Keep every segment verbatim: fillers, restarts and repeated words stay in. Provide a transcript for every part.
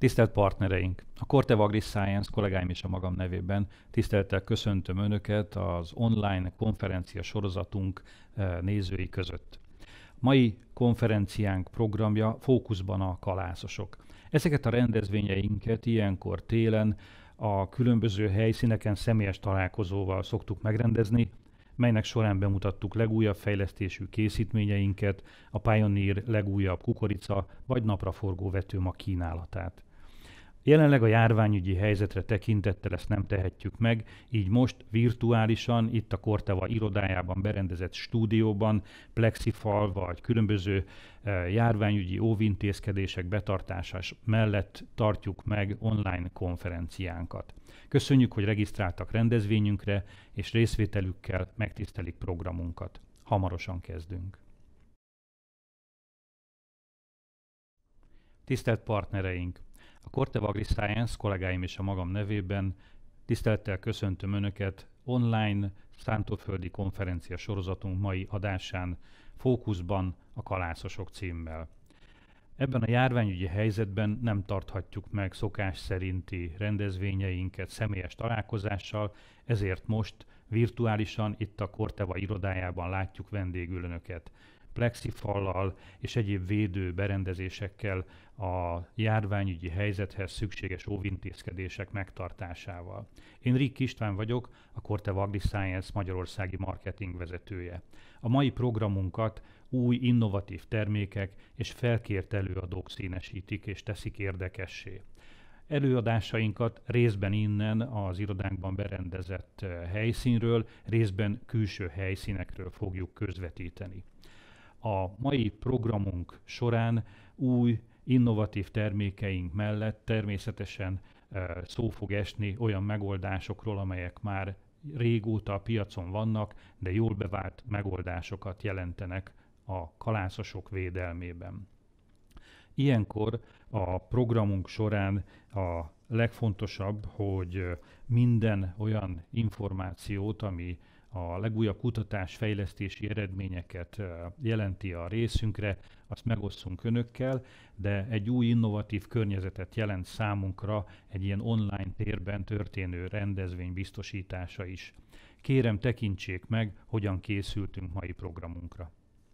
Tisztelt partnereink! A Corteva Agriscience kollégáim és a magam nevében tisztelettel köszöntöm Önöket az online konferencia sorozatunk nézői között. Mai konferenciánk programja fókuszban a kalászosok. Ezeket a rendezvényeinket ilyenkor télen a különböző helyszíneken személyes találkozóval szoktuk megrendezni, melynek során bemutattuk legújabb fejlesztésű készítményeinket, a Pioneer legújabb kukorica vagy napraforgó vetőmag kínálatát. Jelenleg a járványügyi helyzetre tekintettel ezt nem tehetjük meg, így most virtuálisan, itt a Corteva irodájában berendezett stúdióban, plexifal vagy különböző járványügyi óvintézkedések betartása mellett tartjuk meg online konferenciánkat. Köszönjük, hogy regisztráltak rendezvényünkre, és részvételükkel megtisztelik programunkat. Hamarosan kezdünk. Tisztelt partnereink! A Corteva Agriscience kollégáim és a magam nevében tisztelettel köszöntöm Önöket online szántóföldi konferencia sorozatunk mai adásán, Fókuszban a kalászosok címmel. Ebben a járványügyi helyzetben nem tarthatjuk meg szokás szerinti rendezvényeinket személyes találkozással, ezért most virtuálisan itt a Corteva irodájában látjuk vendégül Önöket. Plexifallal és egyéb védő berendezésekkel a járványügyi helyzethez szükséges óvintézkedések megtartásával. Én Rik István vagyok, a Corteva Agriscience magyarországi marketing vezetője. A mai programunkat új innovatív termékek és felkért előadók színesítik és teszik érdekessé. Előadásainkat részben innen az irodánkban berendezett helyszínről, részben külső helyszínekről fogjuk közvetíteni. A mai programunk során új, innovatív termékeink mellett természetesen szó fog esni olyan megoldásokról, amelyek már régóta a piacon vannak, de jól bevált megoldásokat jelentenek a kalászosok védelmében. Ilyenkor a programunk során a legfontosabb, hogy minden olyan információt, ami a legújabb kutatás-fejlesztési eredményeket jelenti a részünkre, azt megosszunk Önökkel, de egy új innovatív környezetet jelent számunkra egy ilyen online térben történő rendezvény biztosítása is. Kérem, tekintsék meg, hogyan készültünk mai programunkra.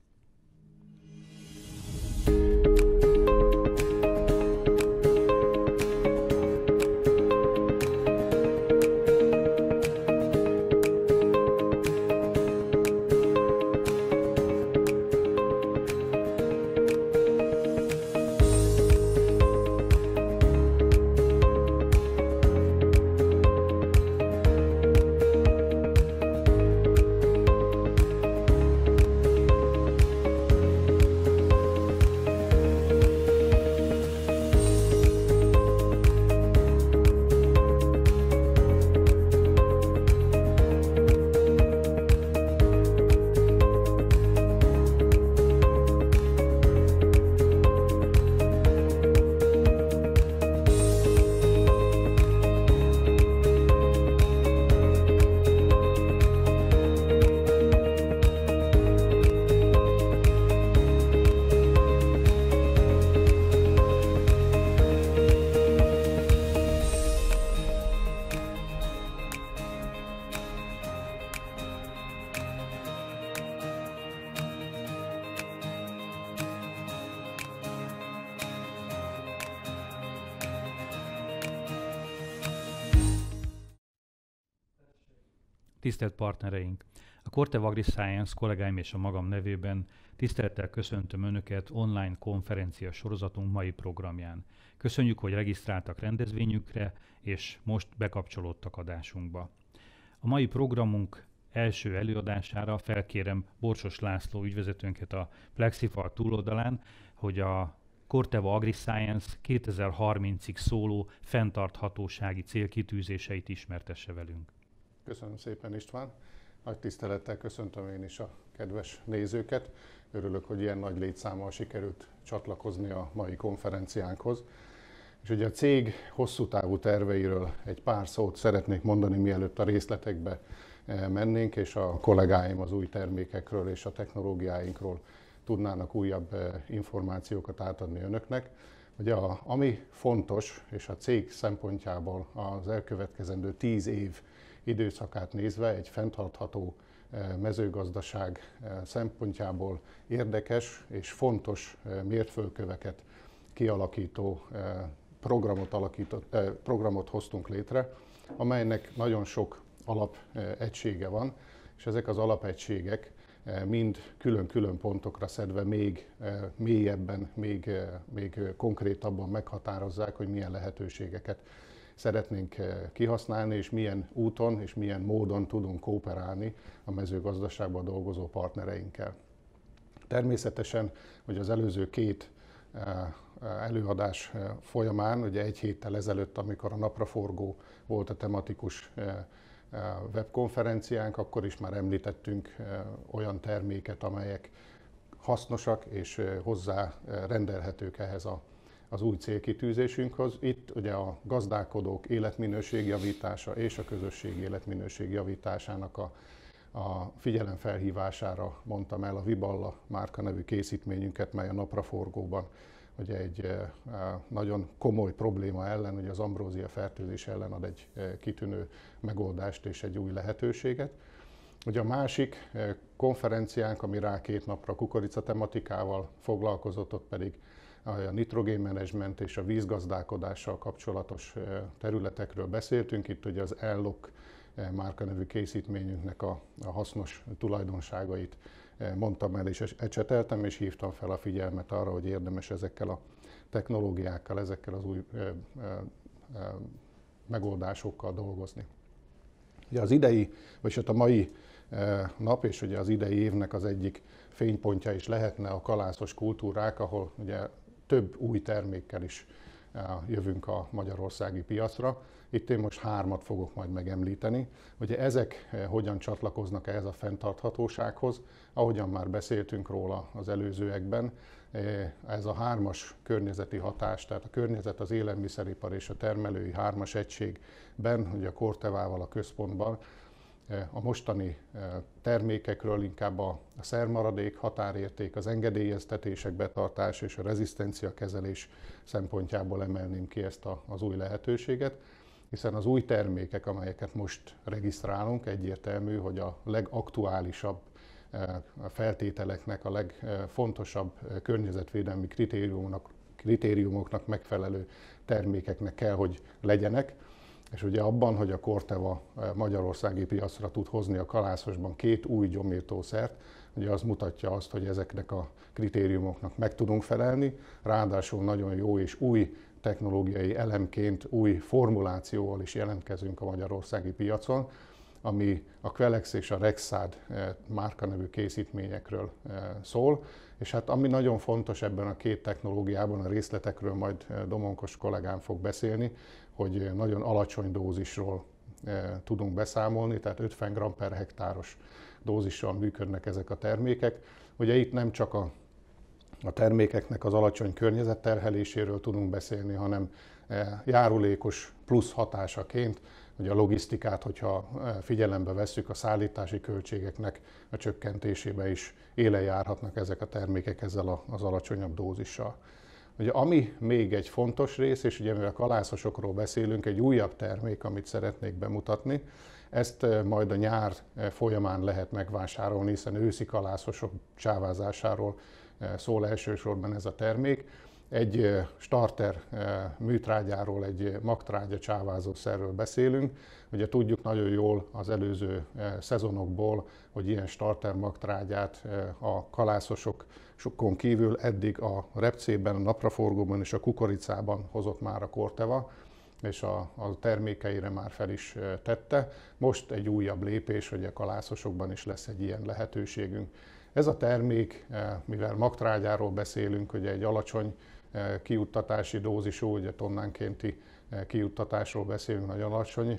Tisztelt partnereink! A Corteva Agriscience kollégáim és a magam nevében tisztelettel köszöntöm Önöket online konferencia sorozatunk mai programján. Köszönjük, hogy regisztráltak rendezvényünkre, és most bekapcsolódtak adásunkba. A mai programunk első előadására felkérem Borsos László ügyvezetőnket a Plexifal túloldalán, hogy a Corteva Agriscience kétezer-harmincig szóló fenntarthatósági célkitűzéseit ismertesse velünk. Köszönöm szépen, István. Nagy tisztelettel köszöntöm én is a kedves nézőket. Örülök, hogy ilyen nagy létszámmal sikerült csatlakozni a mai konferenciánkhoz. És ugye a cég hosszú távú terveiről egy pár szót szeretnék mondani, mielőtt a részletekbe mennénk, és a kollégáim az új termékekről és a technológiáinkról tudnának újabb információkat átadni önöknek. Ugye a, ami fontos, és a cég szempontjából az elkövetkezendő tíz év időszakát nézve egy fenntartható mezőgazdaság szempontjából érdekes és fontos mértföldköveket kialakító programot, alakított, programot hoztunk létre, amelynek nagyon sok alapegysége van, és ezek az alapegységek mind külön-külön pontokra szedve még mélyebben, még, még konkrétabban meghatározzák, hogy milyen lehetőségeket szeretnénk kihasználni, és milyen úton és milyen módon tudunk kooperálni a mezőgazdaságban dolgozó partnereinkkel. Természetesen, hogy az előző két előadás folyamán, ugye egy héttel ezelőtt, amikor a Napraforgó volt a tematikus webkonferenciánk, akkor is már említettünk olyan terméket, amelyek hasznosak és hozzá rendelhetők ehhez a, az új célkitűzésünkhöz. Itt ugye a gazdálkodók életminőség javítása és a közösség életminőség javításának a, a figyelem felhívására mondtam el a Viballa márka nevű készítményünket, mely a Napraforgóban ugye egy nagyon komoly probléma ellen, hogy az ambrózia fertőzés ellen ad egy kitűnő megoldást és egy új lehetőséget. Ugye a másik konferenciánk, ami rá két napra kukorica tematikával foglalkozott, ott pedig a nitrogénmenedzsment és a vízgazdálkodással kapcsolatos területekről beszéltünk. Itt ugye az Ellok márka nevű készítményünknek a, a hasznos tulajdonságait mondtam el és ecseteltem, és hívtam fel a figyelmet arra, hogy érdemes ezekkel a technológiákkal, ezekkel az új ö, ö, ö, megoldásokkal dolgozni. Ugye az idei, vagy hát a mai nap, és ugye az idei évnek az egyik fénypontja is lehetne a kalászos kultúrák, ahol ugye több új termékkel is jövünk a magyarországi piacra. Itt én most hármat fogok majd megemlíteni. Ugye ezek hogyan csatlakoznak ehhez a fenntarthatósághoz, ahogyan már beszéltünk róla az előzőekben, ez a hármas környezeti hatás, tehát a környezet, az élelmiszeripar és a termelői hármas egységben, ugye a Cortevával a központban, a mostani termékekről inkább a szermaradék, határérték, az engedélyeztetések betartása és a rezisztencia kezelés szempontjából emelném ki ezt a, az új lehetőséget, hiszen az új termékek, amelyeket most regisztrálunk, egyértelmű, hogy a legaktuálisabb feltételeknek, a legfontosabb környezetvédelmi kritériumoknak, kritériumoknak megfelelő termékeknek kell, hogy legyenek. És ugye abban, hogy a Corteva magyarországi piacra tud hozni a kalászosban két új gyomírtószert, ugye az mutatja azt, hogy ezeknek a kritériumoknak meg tudunk felelni, ráadásul nagyon jó és új technológiai elemként, új formulációval is jelentkezünk a magyarországi piacon, ami a Quelex és a Rexad márka nevű készítményekről szól. És hát ami nagyon fontos ebben a két technológiában, a részletekről majd Domonkos kollégám fog beszélni, hogy nagyon alacsony dózisról tudunk beszámolni, tehát ötven gramm per hektáros dózissal működnek ezek a termékek. Ugye itt nem csak a, a termékeknek az alacsony környezetterheléséről tudunk beszélni, hanem járulékos plusz hatásaként, hogy a logisztikát, hogyha figyelembe vesszük, a szállítási költségeknek a csökkentésébe is élen járhatnak ezek a termékek ezzel az alacsonyabb dózissal. Ugye, ami még egy fontos rész, és ugye mivel kalászosokról beszélünk, egy újabb termék, amit szeretnék bemutatni, ezt majd a nyár folyamán lehet megvásárolni, hiszen őszi kalászosok csávázásáról szól elsősorban ez a termék. Egy starter műtrágyáról, egy magtrágya csávázószerről beszélünk. Ugye tudjuk nagyon jól az előző szezonokból, hogy ilyen starter magtrágyát a kalászosokon kívül eddig a repcében, a napraforgóban és a kukoricában hozott már a Corteva, és a, a termékeire már fel is tette. Most egy újabb lépés, hogy a kalászosokban is lesz egy ilyen lehetőségünk. Ez a termék, mivel magtrágyáról beszélünk, hogy egy alacsony kijuttatási dózisú, ugye tonnánkénti kijuttatásról beszélünk, nagyon alacsony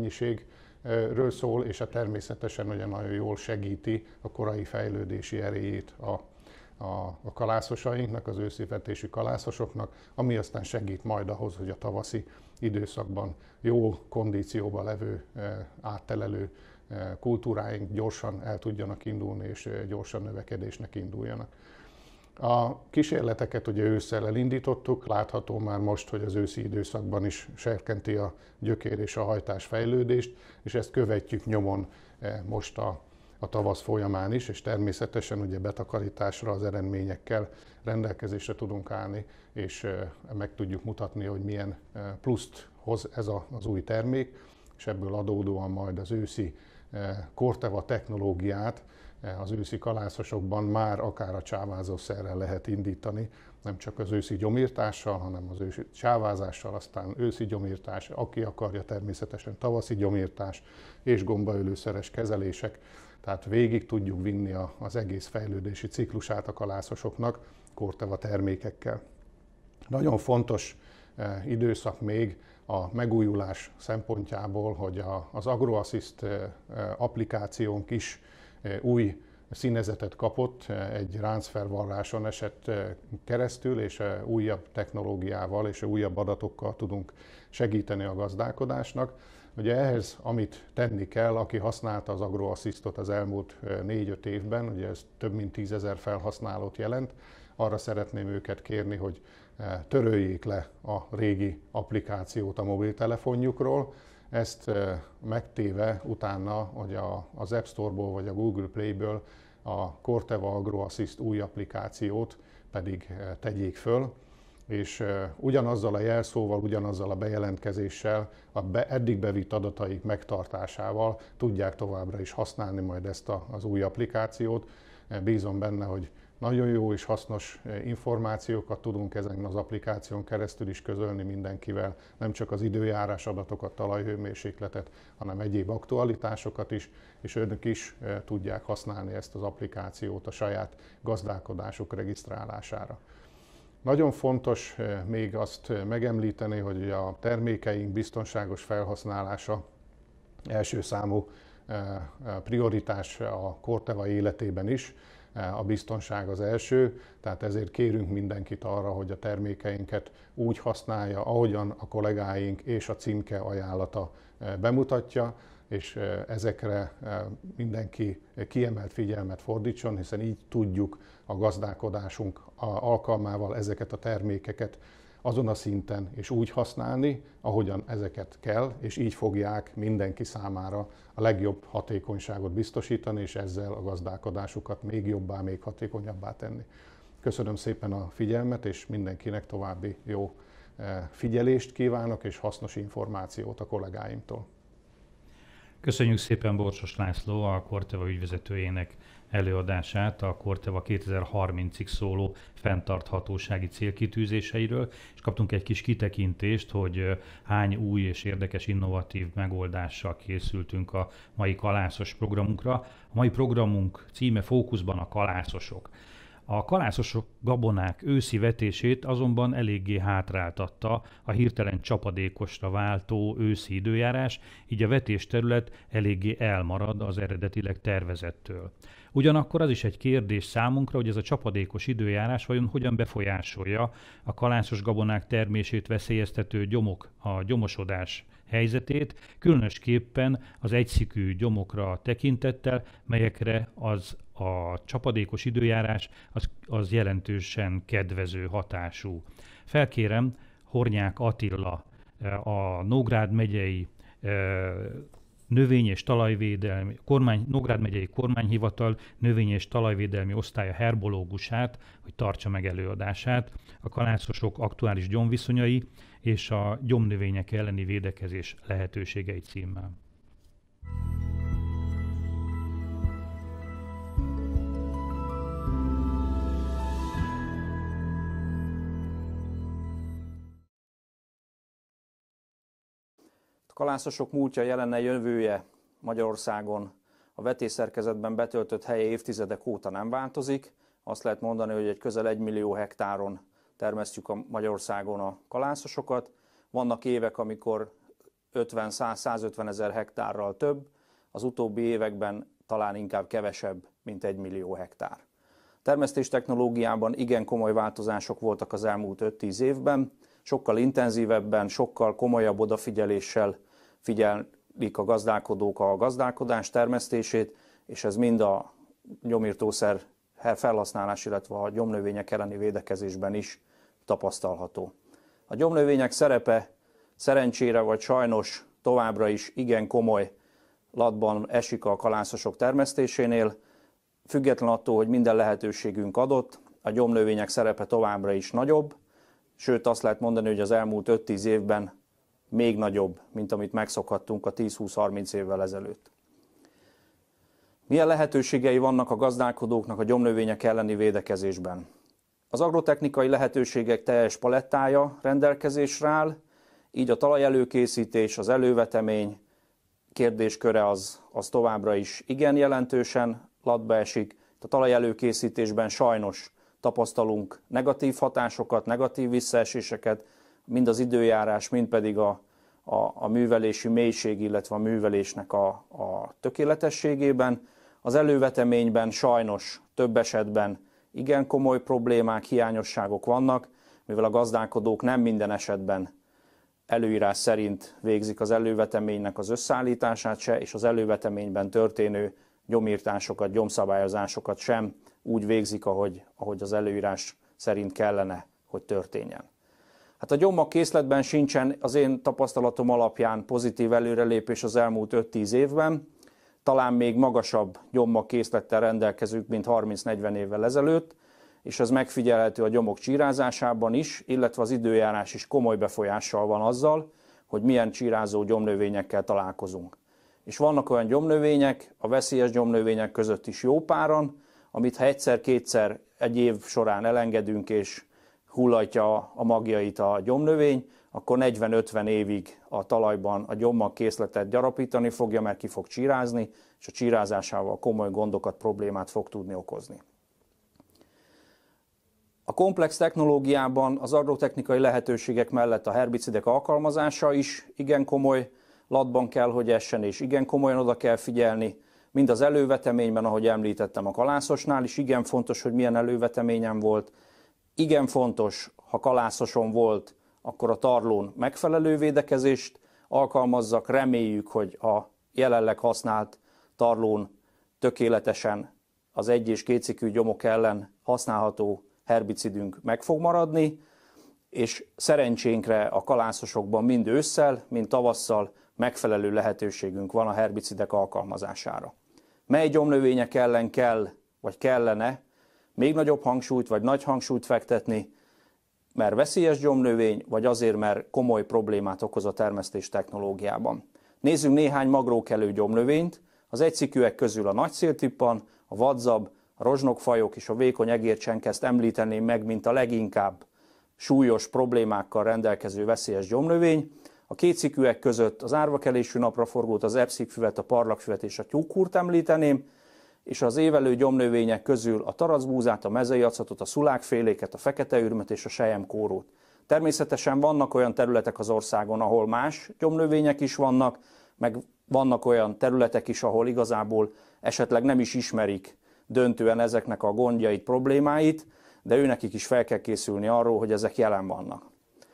mennyiségről szól, és a természetesen ugye nagyon jól segíti a korai fejlődési erejét a, a, a kalászosainknak, az őszivetésű kalászosoknak, ami aztán segít majd ahhoz, hogy a tavaszi időszakban jó kondícióban levő áttelelő kultúráink gyorsan el tudjanak indulni, és gyorsan növekedésnek induljanak. A kísérleteket ugye ősszel elindítottuk, látható már most, hogy az őszi időszakban is serkenti a gyökér és a hajtás fejlődést, és ezt követjük nyomon most a, a tavasz folyamán is, és természetesen ugye betakarításra az eredményekkel rendelkezésre tudunk állni, és meg tudjuk mutatni, hogy milyen pluszt hoz ez a, az új termék, és ebből adódóan majd az őszi Corteva technológiát az őszi kalászosokban már akár a csávázószerrel lehet indítani, nem csak az őszi gyomírtással, hanem az őszi csávázással, aztán őszi gyomírtás, aki akarja természetesen tavaszi gyomírtás és gombaölőszeres kezelések. Tehát végig tudjuk vinni az egész fejlődési ciklusát a kalászosoknak Corteva termékekkel. Nagyon fontos időszak még a megújulás szempontjából, hogy az AgroAssist applikációnk is új színezetet kapott, egy ráncfelvarráson esett keresztül, és újabb technológiával és újabb adatokkal tudunk segíteni a gazdálkodásnak. Ugye ehhez, amit tenni kell, aki használta az AgroAssistot az elmúlt négy-öt évben, ugye ez több mint tízezer felhasználót jelent, arra szeretném őket kérni, hogy töröljék le a régi applikációt a mobiltelefonjukról, ezt megtéve utána, hogy az App Store-ból vagy a Google Play-ből a Corteva AgroAssist új applikációt pedig tegyék föl, és ugyanazzal a jelszóval, ugyanazzal a bejelentkezéssel, a be, eddig bevitt adataik megtartásával tudják továbbra is használni majd ezt a, az új applikációt. Bízom benne, hogy nagyon jó és hasznos információkat tudunk ezen az applikáción keresztül is közölni mindenkivel, nem csak az időjárás adatokat, talajhőmérsékletet, hanem egyéb aktualitásokat is, és önök is tudják használni ezt az applikációt a saját gazdálkodásuk regisztrálására. Nagyon fontos még azt megemlíteni, hogy a termékeink biztonságos felhasználása első számú prioritás a Corteva életében is. A biztonság az első, tehát ezért kérünk mindenkit arra, hogy a termékeinket úgy használja, ahogyan a kollégáink és a címke ajánlata bemutatja, és ezekre mindenki kiemelt figyelmet fordítson, hiszen így tudjuk a gazdálkodásunk alkalmával ezeket a termékeket azon a szinten és úgy használni, ahogyan ezeket kell, és így fogják mindenki számára a legjobb hatékonyságot biztosítani, és ezzel a gazdálkodásukat még jobbá, még hatékonyabbá tenni. Köszönöm szépen a figyelmet, és mindenkinek további jó figyelést kívánok, és hasznos információt a kollégáimtól. Köszönjük szépen Borsos László, a Corteva ügyvezetőjének előadását a Corteva kétezer-harmincig szóló fenntarthatósági célkitűzéseiről, és kaptunk egy kis kitekintést, hogy hány új és érdekes innovatív megoldással készültünk a mai kalászos programunkra. A mai programunk címe Fókuszban a kalászosok. A kalászosok gabonák őszi vetését azonban eléggé hátráltatta a hirtelen csapadékosra váltó őszi időjárás, így a vetésterület eléggé elmarad az eredetileg tervezettől. Ugyanakkor az is egy kérdés számunkra, hogy ez a csapadékos időjárás vajon hogyan befolyásolja a kalászos gabonák termését veszélyeztető gyomok, a gyomosodás helyzetét, különösképpen az egyszikű gyomokra tekintettel, melyekre az a csapadékos időjárás az, az jelentősen kedvező hatású. Felkérem Hornyák Attila, a Nógrád megyei növény- és talajvédelmi, kormány, Nógrád megyei kormányhivatal növény- és talajvédelmi osztálya herbológusát, hogy tartsa meg előadását a kalászosok aktuális gyomviszonyai és a gyomnövények elleni védekezés lehetőségei címmel. A kalászosok múltja, jelene, jövője Magyarországon a vetésszerkezetben betöltött helye évtizedek óta nem változik. Azt lehet mondani, hogy egy közel egy millió hektáron termesztjük a Magyarországon a kalászosokat. Vannak évek, amikor ötven-száz-százötven ezer hektárral több, az utóbbi években talán inkább kevesebb, mint egy millió hektár. Termesztés technológiában igen komoly változások voltak az elmúlt öt-tíz évben, sokkal intenzívebben, sokkal komolyabb odafigyeléssel figyelik a gazdálkodók a gazdálkodás termesztését, és ez mind a gyomírtószer felhasználás, illetve a gyomnövények elleni védekezésben is tapasztalható. A gyomnövények szerepe szerencsére vagy sajnos továbbra is igen komoly latban esik a kalászosok termesztésénél. Független attól, hogy minden lehetőségünk adott, a gyomnövények szerepe továbbra is nagyobb, sőt azt lehet mondani, hogy az elmúlt öt-tíz évben még nagyobb, mint amit megszokhattunk a tíz-húsz-harminc évvel ezelőtt. Milyen lehetőségei vannak a gazdálkodóknak a gyomnövények elleni védekezésben? Az agrotechnikai lehetőségek teljes palettája rendelkezésre áll, így a talajelőkészítés, az elővetemény kérdésköre az, az továbbra is igen jelentősen latba esik. A talajelőkészítésben sajnos tapasztalunk negatív hatásokat, negatív visszaeséseket, mind az időjárás, mind pedig a, a, a művelési mélység, illetve a művelésnek a, a tökéletességében. Az előveteményben sajnos több esetben igen komoly problémák, hiányosságok vannak, mivel a gazdálkodók nem minden esetben előírás szerint végzik az előveteménynek az összeállítását se, és az előveteményben történő gyomírtásokat, gyomszabályozásokat sem úgy végzik, ahogy, ahogy az előírás szerint kellene, hogy történjen. Hát a gyommag készletben sincsen az én tapasztalatom alapján pozitív előrelépés az elmúlt öt-tíz évben. Talán még magasabb gyommag készlettel rendelkezünk, mint harminc-negyven évvel ezelőtt, és ez megfigyelhető a gyomok csírázásában is, illetve az időjárás is komoly befolyással van azzal, hogy milyen csírázó gyomnövényekkel találkozunk. És vannak olyan gyomnövények, a veszélyes gyomnövények között is jó páran, amit ha egyszer-kétszer egy év során elengedünk és hullatja a magjait a gyomnövény, akkor negyven-ötven évig a talajban a gyommag készletet gyarapítani fogja, mert ki fog csírázni, és a csírázásával komoly gondokat, problémát fog tudni okozni. A komplex technológiában az agrotechnikai lehetőségek mellett a herbicidek alkalmazása is igen komoly latban kell, hogy essen, és igen komolyan oda kell figyelni, mind az előveteményben, ahogy említettem a kalászosnál is, igen fontos, hogy milyen előveteményem volt, igen fontos, ha kalászoson volt, akkor a tarlón megfelelő védekezést alkalmazzak, reméljük, hogy a jelenleg használt tarlón tökéletesen az egy- és kétszikű gyomok ellen használható herbicidünk meg fog maradni, és szerencsénkre a kalászosokban mind ősszel, mind tavasszal megfelelő lehetőségünk van a herbicidek alkalmazására. Mely gyomnövények ellen kell, vagy kellene még nagyobb hangsúlyt, vagy nagy hangsúlyt fektetni, mert veszélyes gyomnövény, vagy azért, mert komoly problémát okoz a termesztés technológiában. Nézzünk néhány magrókelő gyomnövényt, az egyszikűek közül a nagyszéltippan, a vadzab, a rozsnokfajok és a vékony egércsenkezt említeném meg, mint a leginkább súlyos problémákkal rendelkező veszélyes gyomnövény. A kétszikűek között az árvakelésű napraforgót, az epszikfüvet, a parlagfüvet és a tyúkhúrt említeném, és az évelő gyomnövények közül a taracbúzát, a mezeiacatot, a szulákféléket, a feketeürmöt és a selyemkórót. Természetesen vannak olyan területek az országon, ahol más gyomnövények is vannak, meg vannak olyan területek is, ahol igazából esetleg nem is ismerik döntően ezeknek a gondjait, problémáit, de őnekik is fel kell készülni arról, hogy ezek jelen vannak.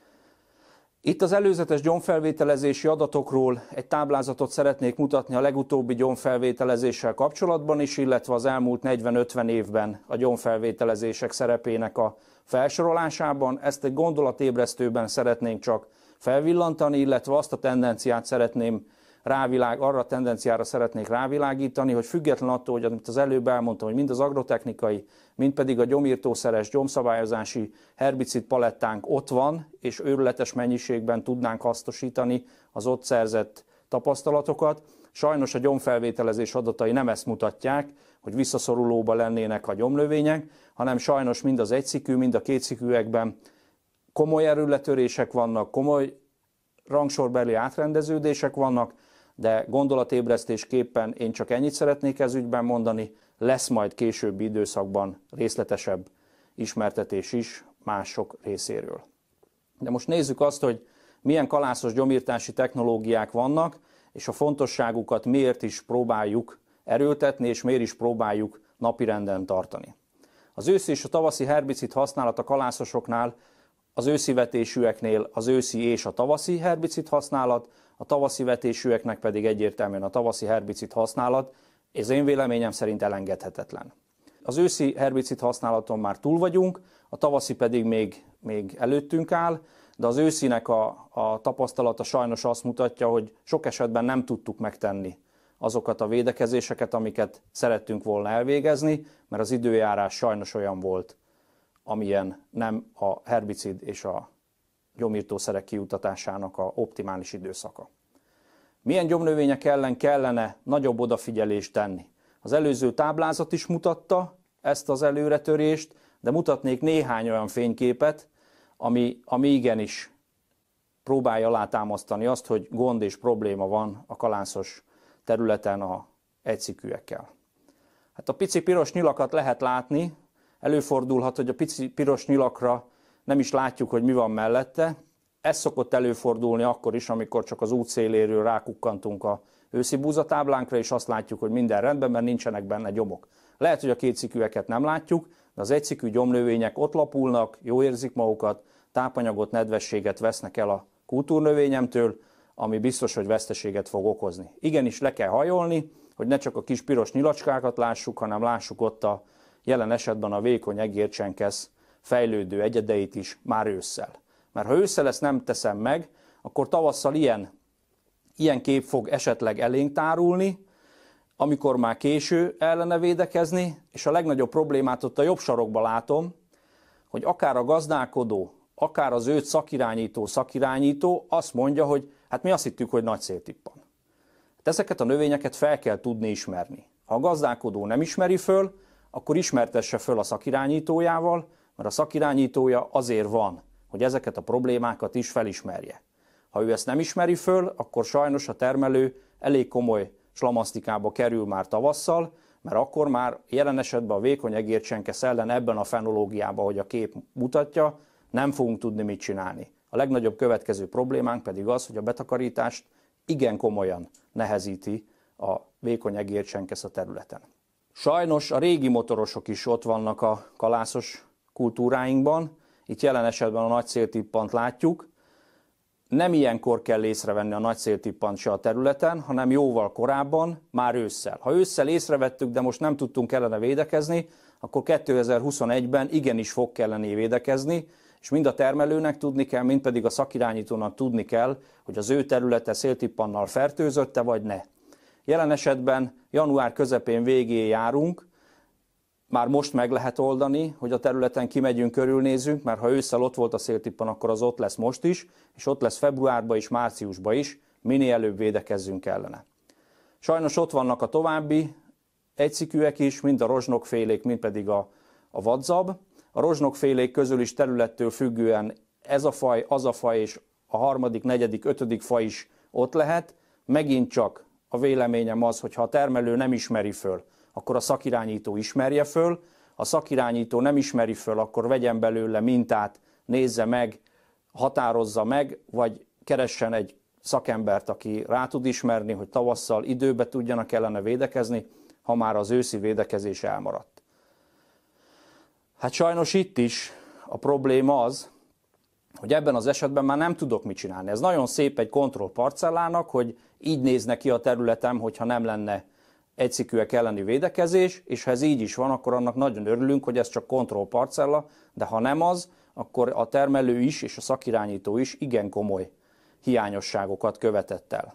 Itt az előzetes gyomfelvételezési adatokról egy táblázatot szeretnék mutatni a legutóbbi gyomfelvételezéssel kapcsolatban is, illetve az elmúlt negyven-ötven évben a gyomfelvételezések szerepének a felsorolásában. Ezt egy gondolatébresztőben szeretnénk csak felvillantani, illetve azt a tendenciát szeretném rávilág, arra a tendenciára szeretnék rávilágítani, hogy független attól, hogy amit az előbb elmondtam, hogy mind az agrotechnikai, mind pedig a gyomírtószeres, gyomszabályozási herbicid palettánk ott van, és őrületes mennyiségben tudnánk hasznosítani az ott szerzett tapasztalatokat. Sajnos a gyomfelvételezés adatai nem ezt mutatják, hogy visszaszorulóba lennének a gyomnövények, hanem sajnos mind az egyszikű, mind a kétszikűekben komoly erőletörések vannak, komoly rangsorbeli átrendeződések vannak, de gondolatébresztésképpen én csak ennyit szeretnék ez ügyben mondani, lesz majd későbbi időszakban részletesebb ismertetés is mások részéről. De most nézzük azt, hogy milyen kalászos gyomírtási technológiák vannak, és a fontosságukat miért is próbáljuk erőltetni, és miért is próbáljuk napirenden tartani. Az őszi és a tavaszi herbicid használat a kalászosoknál, az őszi vetésűeknél az őszi és a tavaszi herbicid használat, a tavaszi vetésűeknek pedig egyértelműen a tavaszi herbicid használat, ez én véleményem szerint elengedhetetlen. az őszi herbicid használaton már túl vagyunk, a tavaszi pedig még, még előttünk áll, de az őszinek a, a tapasztalata sajnos azt mutatja, hogy sok esetben nem tudtuk megtenni azokat a védekezéseket, amiket szerettünk volna elvégezni, mert az időjárás sajnos olyan volt, amilyen nem a herbicid és a gyomírtószerek kiutatásának a optimális időszaka. Milyen gyomnövények ellen kellene nagyobb odafigyelést tenni? Az előző táblázat is mutatta ezt az előretörést, de mutatnék néhány olyan fényképet, ami, ami igenis próbálja alátámasztani azt, hogy gond és probléma van a kalászos területen a egyszikűekkel. Hát a pici piros nyilakat lehet látni, előfordulhat, hogy a pici piros nyilakra nem is látjuk, hogy mi van mellette. Ez szokott előfordulni akkor is, amikor csak az út széléről rákukkantunk a őszi búzatáblánkra, és azt látjuk, hogy minden rendben, mert nincsenek benne gyomok. Lehet, hogy a kétszikűeket nem látjuk, de az egyszikű gyomnövények ott lapulnak, jó érzik magukat, tápanyagot, nedvességet vesznek el a kultúrnövényemtől, ami biztos, hogy veszteséget fog okozni. Igenis le kell hajolni, hogy ne csak a kis piros nyilacskákat lássuk, hanem lássuk ott a jelen esetben a vékony egércsenkesz fejlődő egyedeit is már ősszel. Mert ha ősszel ezt nem teszem meg, akkor tavasszal ilyen, ilyen kép fog esetleg elénk tárulni, amikor már késő ellene védekezni, és a legnagyobb problémát ott a jobb sarokban látom, hogy akár a gazdálkodó, akár az őt szakirányító, szakirányító azt mondja, hogy hát mi azt hittük, hogy nagy széltippan. Hát ezeket a növényeket fel kell tudni ismerni. Ha a gazdálkodó nem ismeri föl, akkor ismertesse föl a szakirányítójával, mert a szakirányítója azért van, hogy ezeket a problémákat is felismerje. Ha ő ezt nem ismeri föl, akkor sajnos a termelő elég komoly slamasztikába kerül már tavasszal, mert akkor már jelen esetben a vékony egércsenkesz ellen ebben a fenológiában, hogy a kép mutatja, nem fogunk tudni mit csinálni. A legnagyobb következő problémánk pedig az, hogy a betakarítást igen komolyan nehezíti a vékony egércsenkesz a területen. Sajnos a régi motorosok is ott vannak a kalászos kultúráinkban, itt jelen esetben a nagy széltippant látjuk. Nem ilyenkor kell észrevenni a nagy széltippant se a területen, hanem jóval korábban, már ősszel. Ha ősszel észrevettük, de most nem tudtunk ellene védekezni, akkor kétezer-huszonegyben igenis fog kelleni védekezni, és mind a termelőnek tudni kell, mind pedig a szakirányítónak tudni kell, hogy az ő területe széltippannal fertőzötte, vagy ne. Jelen esetben január közepén végén járunk, már most meg lehet oldani, hogy a területen kimegyünk, körülnézzünk, mert ha ősszel ott volt a széltippan, akkor az ott lesz most is, és ott lesz februárban és márciusban is, minél előbb védekezzünk ellene. Sajnos ott vannak a további egyszikűek is, mind a rozsnokfélék, mind pedig a, a vadzab. A rozsnokfélék közül is területtől függően ez a faj, az a faj és a harmadik, negyedik, ötödik faj is ott lehet. Megint csak a véleményem az, hogy ha a termelő nem ismeri föl, akkor a szakirányító ismerje föl, ha a szakirányító nem ismeri föl, akkor vegyen belőle mintát, nézze meg, határozza meg, vagy keressen egy szakembert, aki rá tud ismerni, hogy tavasszal időbe tudjanak ellene védekezni, ha már az őszi védekezés elmaradt. Hát sajnos itt is a probléma az, hogy ebben az esetben már nem tudok mit csinálni. Ez nagyon szép egy kontrollparcellának, hogy így nézne ki a területem, hogyha nem lenne egyszikűek elleni védekezés, és ha ez így is van, akkor annak nagyon örülünk, hogy ez csak kontrollparcella, de ha nem az, akkor a termelő is és a szakirányító is igen komoly hiányosságokat követett el.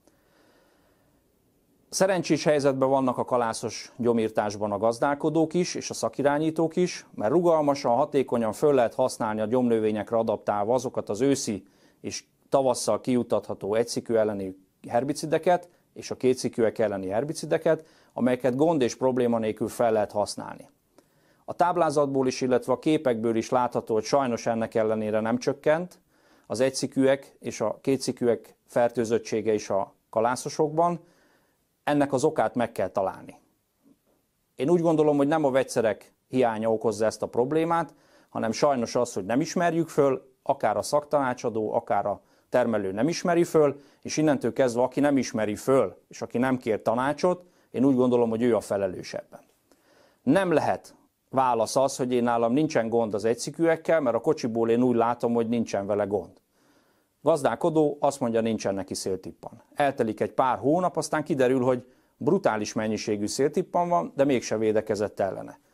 Szerencsés helyzetben vannak a kalászos gyomírtásban a gazdálkodók is, és a szakirányítók is, mert rugalmasan, hatékonyan föl lehet használni a gyomnövényekre adaptálva azokat az őszi és tavasszal kijutatható egyszikű elleni herbicideket, és a kétszikűek elleni herbicideket, amelyeket gond és probléma nélkül fel lehet használni. A táblázatból is, illetve a képekből is látható, hogy sajnos ennek ellenére nem csökkent az egyszikűek és a kétszikűek fertőzöttsége is a kalászosokban. Ennek az okát meg kell találni. Én úgy gondolom, hogy nem a vegyszerek hiánya okozza ezt a problémát, hanem sajnos az, hogy nem ismerjük föl, akár a szaktanácsadó, akár a termelő nem ismeri föl, és innentől kezdve, aki nem ismeri föl, és aki nem kér tanácsot, én úgy gondolom, hogy ő a felelős ebben. Nem lehet válasz az, hogy én nálam nincsen gond az egyszikűekkel, mert a kocsiból én úgy látom, hogy nincsen vele gond. Gazdálkodó azt mondja, nincsen neki széltippan. Eltelik egy pár hónap, aztán kiderül, hogy brutális mennyiségű széltippan van, de mégse védekezett ellene.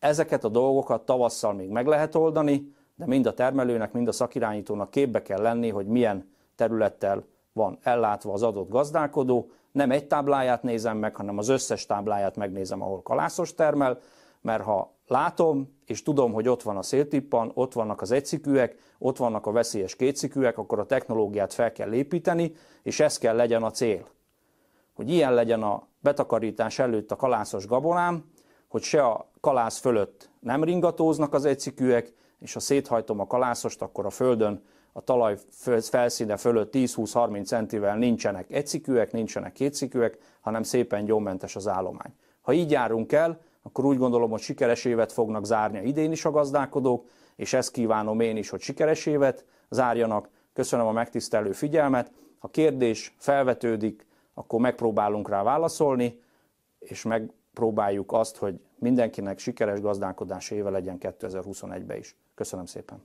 Ezeket a dolgokat tavasszal még meg lehet oldani, de mind a termelőnek, mind a szakirányítónak képbe kell lenni, hogy milyen területtel van ellátva az adott gazdálkodó. Nem egy tábláját nézem meg, hanem az összes tábláját megnézem, ahol kalászos termel, mert ha látom, és tudom, hogy ott van a széltippan, ott vannak az egyszikűek, ott vannak a veszélyes kétszikűek, akkor a technológiát fel kell építeni, és ez kell legyen a cél. Hogy ilyen legyen a betakarítás előtt a kalászos gabonám, hogy se a kalász fölött nem ringatóznak az egyszikűek, és ha széthajtom a kalászost, akkor a földön a talaj felszíne fölött tíz-húsz-harminc centivel nincsenek egyszikűek, nincsenek kétszikűek, hanem szépen gyommentes az állomány. Ha így járunk el, akkor úgy gondolom, hogy sikeres évet fognak zárni idén is a gazdálkodók, és ezt kívánom én is, hogy sikeres évet zárjanak. Köszönöm a megtisztelő figyelmet. Ha kérdés felvetődik, akkor megpróbálunk rá válaszolni, és megpróbáljuk azt, hogy mindenkinek sikeres gazdálkodási éve legyen kétezer-huszonegyben is. Köszönöm szépen!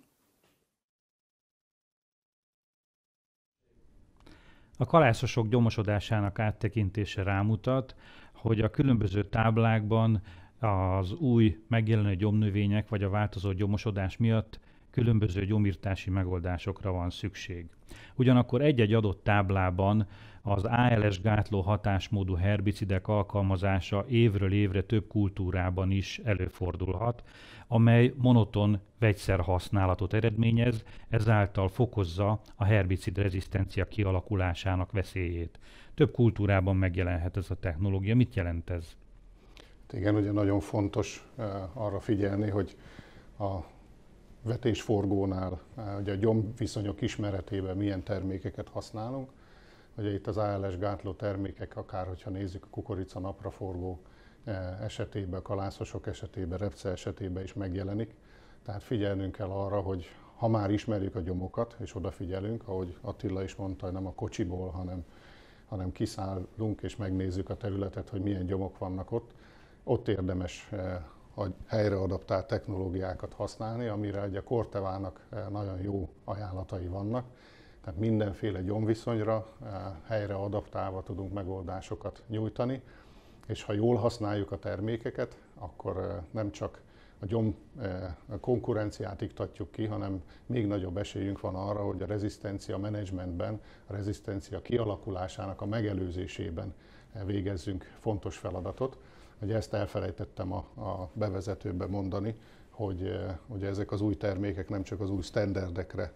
A kalászosok gyomosodásának áttekintése rámutat, hogy a különböző táblákban az új megjelenő gyomnövények vagy a változó gyomosodás miatt különböző gyomírtási megoldásokra van szükség. Ugyanakkor egy-egy adott táblában az á el es gátló hatásmódú herbicidek alkalmazása évről évre több kultúrában is előfordulhat, amely monoton vegyszerhasználatot eredményez, ezáltal fokozza a herbicid rezisztencia kialakulásának veszélyét. Több kultúrában megjelenhet ez a technológia. Mit jelent ez? Igen, ugye nagyon fontos arra figyelni, hogy a vetésforgónál, ugye a gyomviszonyok ismeretében milyen termékeket használunk. Ugye itt az á el es gátló termékek, akár hogyha nézzük a kukorica napraforgó esetében, kalászosok esetében, repce esetében is megjelenik. Tehát figyelnünk kell arra, hogy ha már ismerjük a gyomokat, és odafigyelünk, ahogy Attila is mondta, nem a kocsiból, hanem, hanem kiszállunk és megnézzük a területet, hogy milyen gyomok vannak ott. Ott érdemes a helyre adaptált technológiákat használni, amire ugye a Cortevának nagyon jó ajánlatai vannak. Tehát mindenféle gyomviszonyra helyre adaptálva tudunk megoldásokat nyújtani, és ha jól használjuk a termékeket, akkor nem csak a gyom konkurenciát iktatjuk ki, hanem még nagyobb esélyünk van arra, hogy a rezisztencia menedzsmentben, a rezisztencia kialakulásának a megelőzésében végezzünk fontos feladatot. Ugye ezt elfelejtettem a, a bevezetőben mondani, hogy ugye ezek az új termékek nem csak az új sztenderdekre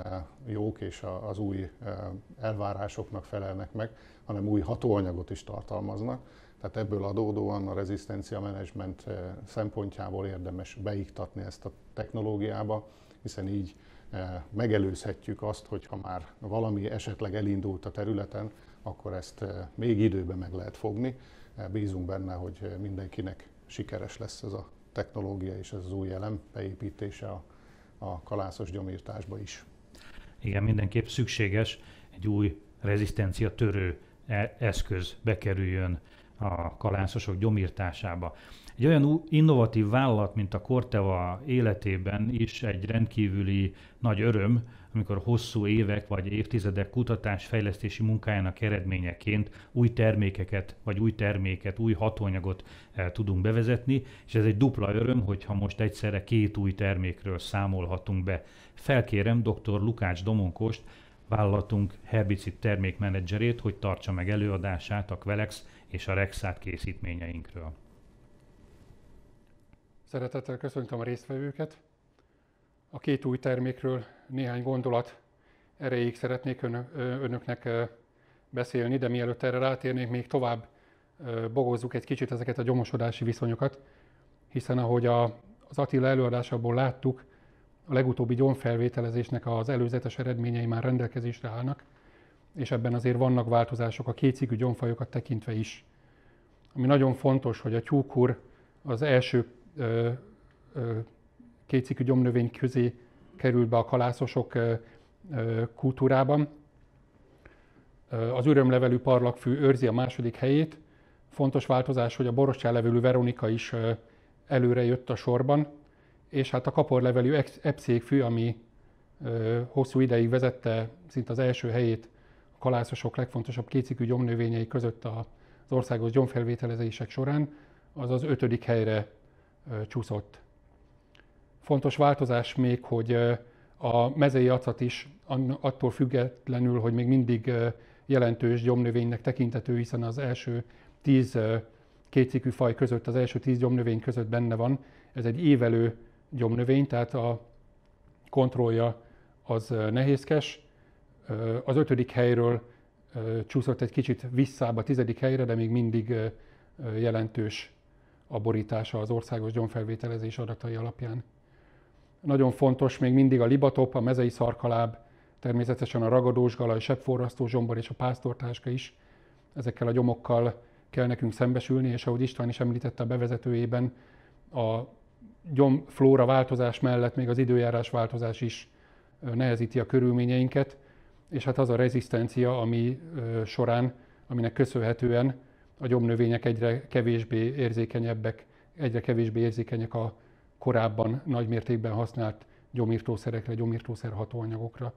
jók és az új elvárásoknak felelnek meg, hanem új hatóanyagot is tartalmaznak. Tehát ebből adódóan a rezisztencia menedzsment szempontjából érdemes beiktatni ezt a technológiába, hiszen így megelőzhetjük azt, hogy ha már valami esetleg elindult a területen, akkor ezt még időben meg lehet fogni. Bízunk benne, hogy mindenkinek sikeres lesz ez a technológia és ez az új elem beépítése a, a kalászos gyomírtásba is. Igen, mindenképp szükséges egy új rezisztencia törő eszköz bekerüljön a kalászosok gyomírtásába. Egy olyan innovatív vállalat, mint a Corteva életében is egy rendkívüli nagy öröm, amikor hosszú évek vagy évtizedek kutatás-fejlesztési munkájának eredményeként új termékeket, vagy új terméket, új hatóanyagot eh, tudunk bevezetni, és ez egy dupla öröm, hogyha most egyszerre két új termékről számolhatunk be. Felkérem dr. Lukács Domonkost, vállalatunk herbicid termékmenedzserét, hogy tartsa meg előadását a Quelex és a Rexát készítményeinkről. Szeretettel köszöntöm a résztvevőket. A két új termékről néhány gondolat erejéig szeretnék önöknek beszélni, de mielőtt erre rátérnék, még tovább bogozzuk egy kicsit ezeket a gyomosodási viszonyokat, hiszen ahogy a, az Attila előadásából láttuk, a legutóbbi gyomfelvételezésnek az előzetes eredményei már rendelkezésre állnak, és ebben azért vannak változások a kétszikű gyomfajokat tekintve is. Ami nagyon fontos, hogy a tyúkur az első ö, ö, kétszikű gyomnövény közé került be a kalászosok ö, ö, kultúrában. Az ürömlevelű parlagfű őrzi a második helyét. Fontos változás, hogy a borostyánlevelű Veronika is ö, előre jött a sorban, és hát a kaporlevelű epszékfű, ami ö, hosszú ideig vezette szinte az első helyét a kalászosok legfontosabb kétszikű gyomnövényei között az országos gyomfelvételezések során, az az ötödik helyre csúszott. Fontos változás még, hogy a mezei acat is attól függetlenül, hogy még mindig jelentős gyomnövénynek tekinthető, hiszen az első tíz kétcikkű faj között, az első tíz gyomnövény között benne van. Ez egy évelő gyomnövény, tehát a kontrollja az nehézkes. Az ötödik helyről csúszott egy kicsit visszább a tizedik helyre, de még mindig jelentős a borítása az országos gyomfelvételezés adatai alapján. Nagyon fontos még mindig a libatop, a mezei szarkaláb, természetesen a ragadósgala, a sebbforrasztó zsombor és a pásztortáska is. Ezekkel a gyomokkal kell nekünk szembesülni, és ahogy István is említette a bevezetőjében, a gyomflóra változás mellett még az időjárás változás is nehezíti a körülményeinket, és hát az a rezisztencia, ami során, aminek köszönhetően a gyomnövények egyre kevésbé érzékenyebbek, egyre kevésbé érzékenyek a korábban nagy mértékben használt gyomírtószerekre, gyomírtószer hatóanyagokra.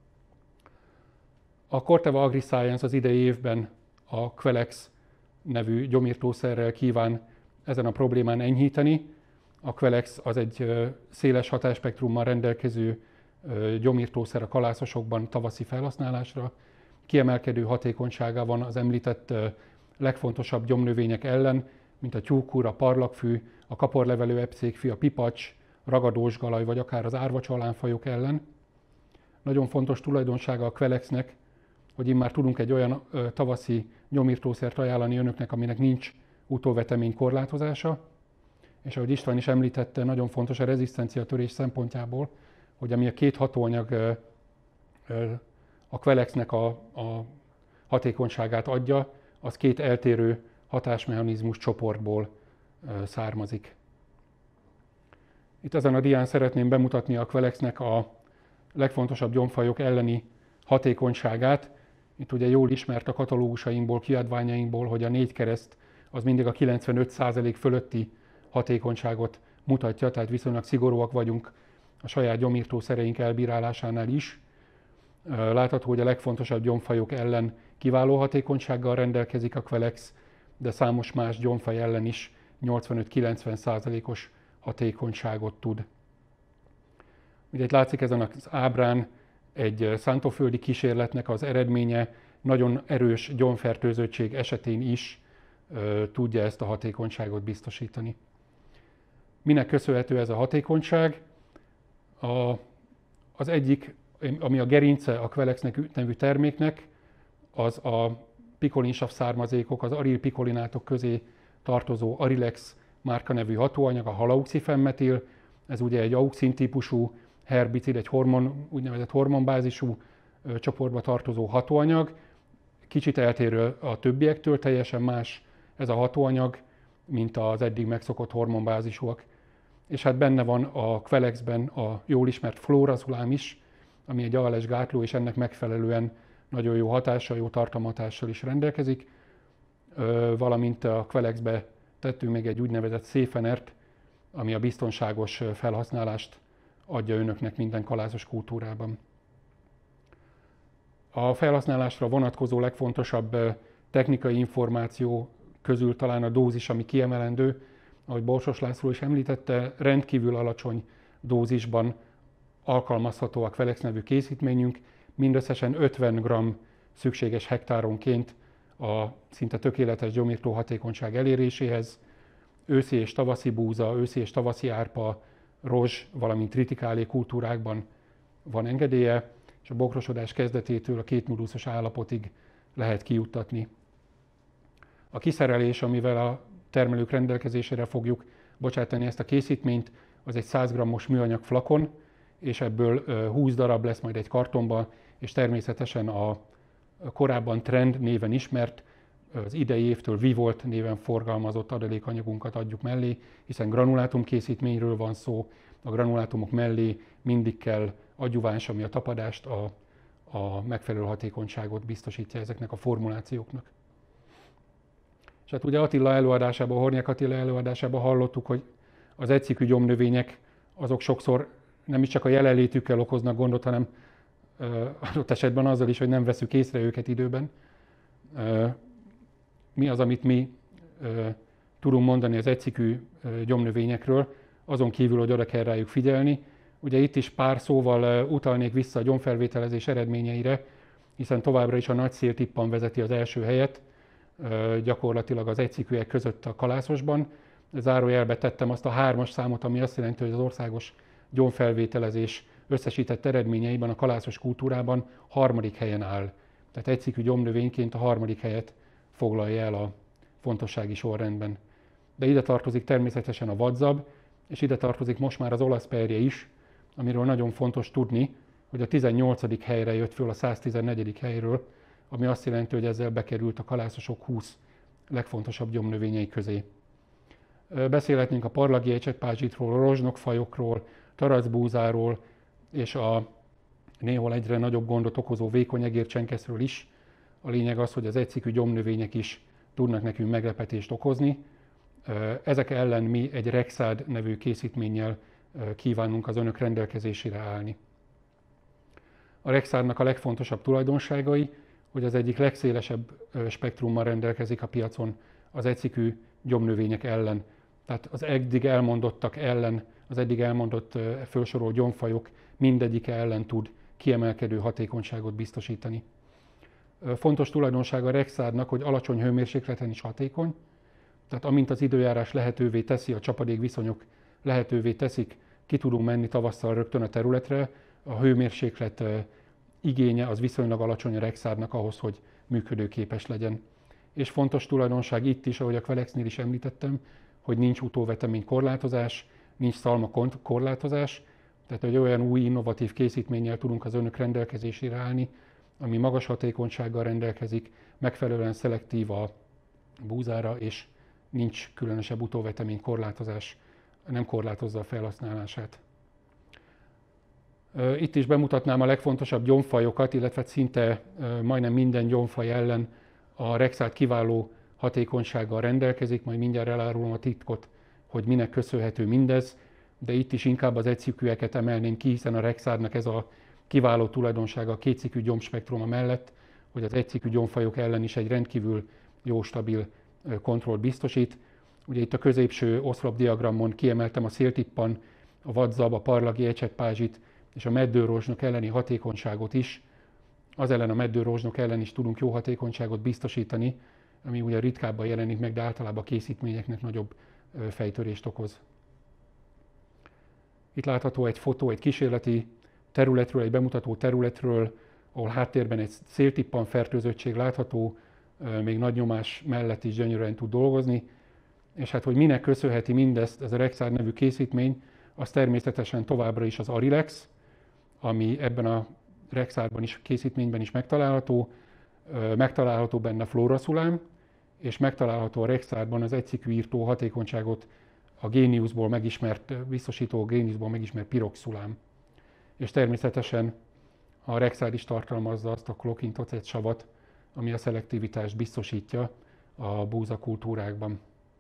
A Corteva Agriscience az idei évben a Quelex nevű gyomírtószerrel kíván ezen a problémán enyhíteni. A Quelex az egy széles hatásspektrummal rendelkező gyomírtószer a kalászosokban tavaszi felhasználásra. Kiemelkedő hatékonysága van az említett legfontosabb gyomnövények ellen, mint a tyúkúr, a parlagfű, a kaporlevelő epcékfű, a pipacs, ragadósgalaj vagy akár az árvacsalánfajok ellen. Nagyon fontos tulajdonsága a Quelexnek, hogy immár tudunk egy olyan ö, tavaszi gyomírtószert ajánlani önöknek, aminek nincs utóvetemény korlátozása. És ahogy István is említette, nagyon fontos a rezisztenciatörés szempontjából, hogy ami a két hatóanyag ö, ö, a Quelexnek a, a hatékonyságát adja, az két eltérő hatásmechanizmus csoportból ö, származik. Itt ezen a dián szeretném bemutatni a Quelexnek a legfontosabb gyomfajok elleni hatékonyságát. Itt ugye jól ismert a katalógusainkból, kiadványainkból, hogy a négy kereszt az mindig a kilencvenöt százalék fölötti hatékonyságot mutatja, tehát viszonylag szigorúak vagyunk a saját gyomírtószereink elbírálásánál is. Látható, hogy a legfontosabb gyomfajok ellen kiváló hatékonysággal rendelkezik a Quelex, de számos más gyomfaj ellen is nyolcvanöt-kilencven százalékos hatékonyságot tud. Ugye itt látszik ezen az ábrán egy szántóföldi kísérletnek az eredménye, nagyon erős gyomfertőzöttség esetén is ö, tudja ezt a hatékonyságot biztosítani. Minek köszönhető ez a hatékonyság? A, az egyik, ami a gerince a Quelexnek nevű terméknek, az a pikolinsav származékok, az arilpikolinátok közé tartozó Arilex márka nevű hatóanyag, a halauxifenmetil. Ez ugye egy auxin típusú herbicid, egy hormon, úgynevezett hormonbázisú ö, csoportba tartozó hatóanyag. Kicsit eltérő a többiektől, teljesen más ez a hatóanyag, mint az eddig megszokott hormonbázisúak. És hát benne van a Quelexben a jól ismert fluorazulám is, ami egy á el es gátló, és ennek megfelelően nagyon jó hatással, jó tartalmatással is rendelkezik. Ö, valamint a Quelexbe tettünk még egy úgynevezett széfenert, ami a biztonságos felhasználást adja önöknek minden kalászos kultúrában. A felhasználásra vonatkozó legfontosabb technikai információ közül talán a dózis, ami kiemelendő. Ahogy Borsos László is említette, rendkívül alacsony dózisban alkalmazható a Quelex nevű készítményünk, mindösszesen ötven gramm szükséges hektáronként a szinte tökéletes gyomírtó hatékonyság eléréséhez. Őszi és tavaszi búza, őszi és tavaszi árpa, rozs, valamint tritikálé kultúrákban van engedélye, és a bokrosodás kezdetétől a kétmóduszos állapotig lehet kijuttatni. A kiszerelés, amivel a termelők rendelkezésére fogjuk bocsátani ezt a készítményt, az egy száz grammos műanyag flakon, és ebből húsz darab lesz majd egy kartonban, és természetesen a korábban Trend néven ismert, az idei évtől Vivolt néven forgalmazott adalékanyagunkat adjuk mellé, hiszen granulátum készítményről van szó, a granulátumok mellé mindig kell adjuváns, ami a tapadást, a, a megfelelő hatékonyságot biztosítja ezeknek a formulációknak. És hát ugye Attila előadásában, Hornyák Attila előadásában hallottuk, hogy az egyszikű gyomnövények azok sokszor nem is csak a jelenlétükkel okoznak gondot, hanem adott esetben azzal is, hogy nem veszük észre őket időben. Mi az, amit mi tudunk mondani az egyszikű gyomnövényekről, azon kívül, hogy oda kell rájuk figyelni. Ugye itt is pár szóval utalnék vissza a gyomfelvételezés eredményeire, hiszen továbbra is a nagy széltippan vezeti az első helyet, gyakorlatilag az egyszikűek között a kalászosban. Zárójelbe tettem azt a hármas számot, ami azt jelenti, hogy az országos gyomfelvételezés összesített eredményeiben a kalászos kultúrában harmadik helyen áll. Tehát egyszikű gyomnövényként a harmadik helyet foglalja el a fontossági sorrendben. De ide tartozik természetesen a vadzab, és ide tartozik most már az olasz perje is, amiről nagyon fontos tudni, hogy a tizennyolcadik helyre jött föl a száztizennegyedik helyről, ami azt jelenti, hogy ezzel bekerült a kalászosok húsz legfontosabb gyomnövényei közé. Beszélhetnénk a parlagi ecsetpázsitról, a rozsnokfajokról, taracbúzáról és a néhol egyre nagyobb gondot okozó vékony egércsenkeszről is. A lényeg az, hogy az egyszikű gyomnövények is tudnak nekünk meglepetést okozni. Ezek ellen mi egy Rexad nevű készítménnyel kívánunk az önök rendelkezésére állni. A Rexadnak a legfontosabb tulajdonságai, hogy az egyik legszélesebb spektrummal rendelkezik a piacon az egyszikű gyomnövények ellen. Tehát az eddig elmondottak ellen, az eddig elmondott felsorolt gyomfajok mindegyike ellen tud kiemelkedő hatékonyságot biztosítani. Fontos tulajdonsága a Rexadnak, hogy alacsony hőmérsékleten is hatékony, tehát amint az időjárás lehetővé teszi, a csapadékviszonyok lehetővé teszik, ki tudunk menni tavasszal rögtön a területre, a hőmérséklet igénye az viszonylag alacsony a Rexadnak ahhoz, hogy működőképes legyen. És fontos tulajdonság itt is, ahogy a Quelexnél is említettem, hogy nincs utóvetemény korlátozás, nincs szalma korlátozás, tehát egy olyan új innovatív készítménnyel tudunk az önök rendelkezésére állni, ami magas hatékonysággal rendelkezik, megfelelően szelektív a búzára, és nincs különösebb utóvetemény korlátozás, nem korlátozza a felhasználását. Itt is bemutatnám a legfontosabb gyomfajokat, illetve szinte majdnem minden gyomfaj ellen a Rexad kiváló hatékonysággal rendelkezik, majd mindjárt elárulom a titkot, hogy minek köszönhető mindez, de itt is inkább az egyszikűeket emelném ki, hiszen a Rexadnak ez a kiváló tulajdonsága a kétszikű gyomspektruma mellett, hogy az egyszikű gyomfajok ellen is egy rendkívül jó, stabil kontrollt biztosít. Ugye itt a középső oszlopdiagramon kiemeltem a széltippan, a vadzab, a parlagi ecsetpázsit és a meddőrózsnok elleni hatékonyságot is. Az ellen a meddőrózsnok ellen is tudunk jó hatékonyságot biztosítani, ami ugye ritkábban jelenik meg, de általában a készítményeknek nagyobb fejtörést okoz. Itt látható egy fotó egy kísérleti területről, egy bemutató területről, ahol háttérben egy széltippan fertőzöttség látható, még nagy nyomás mellett is gyönyörűen tud dolgozni. És hát, hogy minek köszönheti mindezt ez a Rexad nevű készítmény, az természetesen továbbra is az Arilex, ami ebben a Rexadban is, készítményben is megtalálható. Megtalálható benne flóraszulám, és megtalálható a Rexadban az egyszikű írtó hatékonyságot a géniuszból megismert, biztosító géniuszból megismert piroxulám. És természetesen a Rexad is tartalmazza azt a klokintocet savat, ami a szelektivitást biztosítja a búzakultúrákban.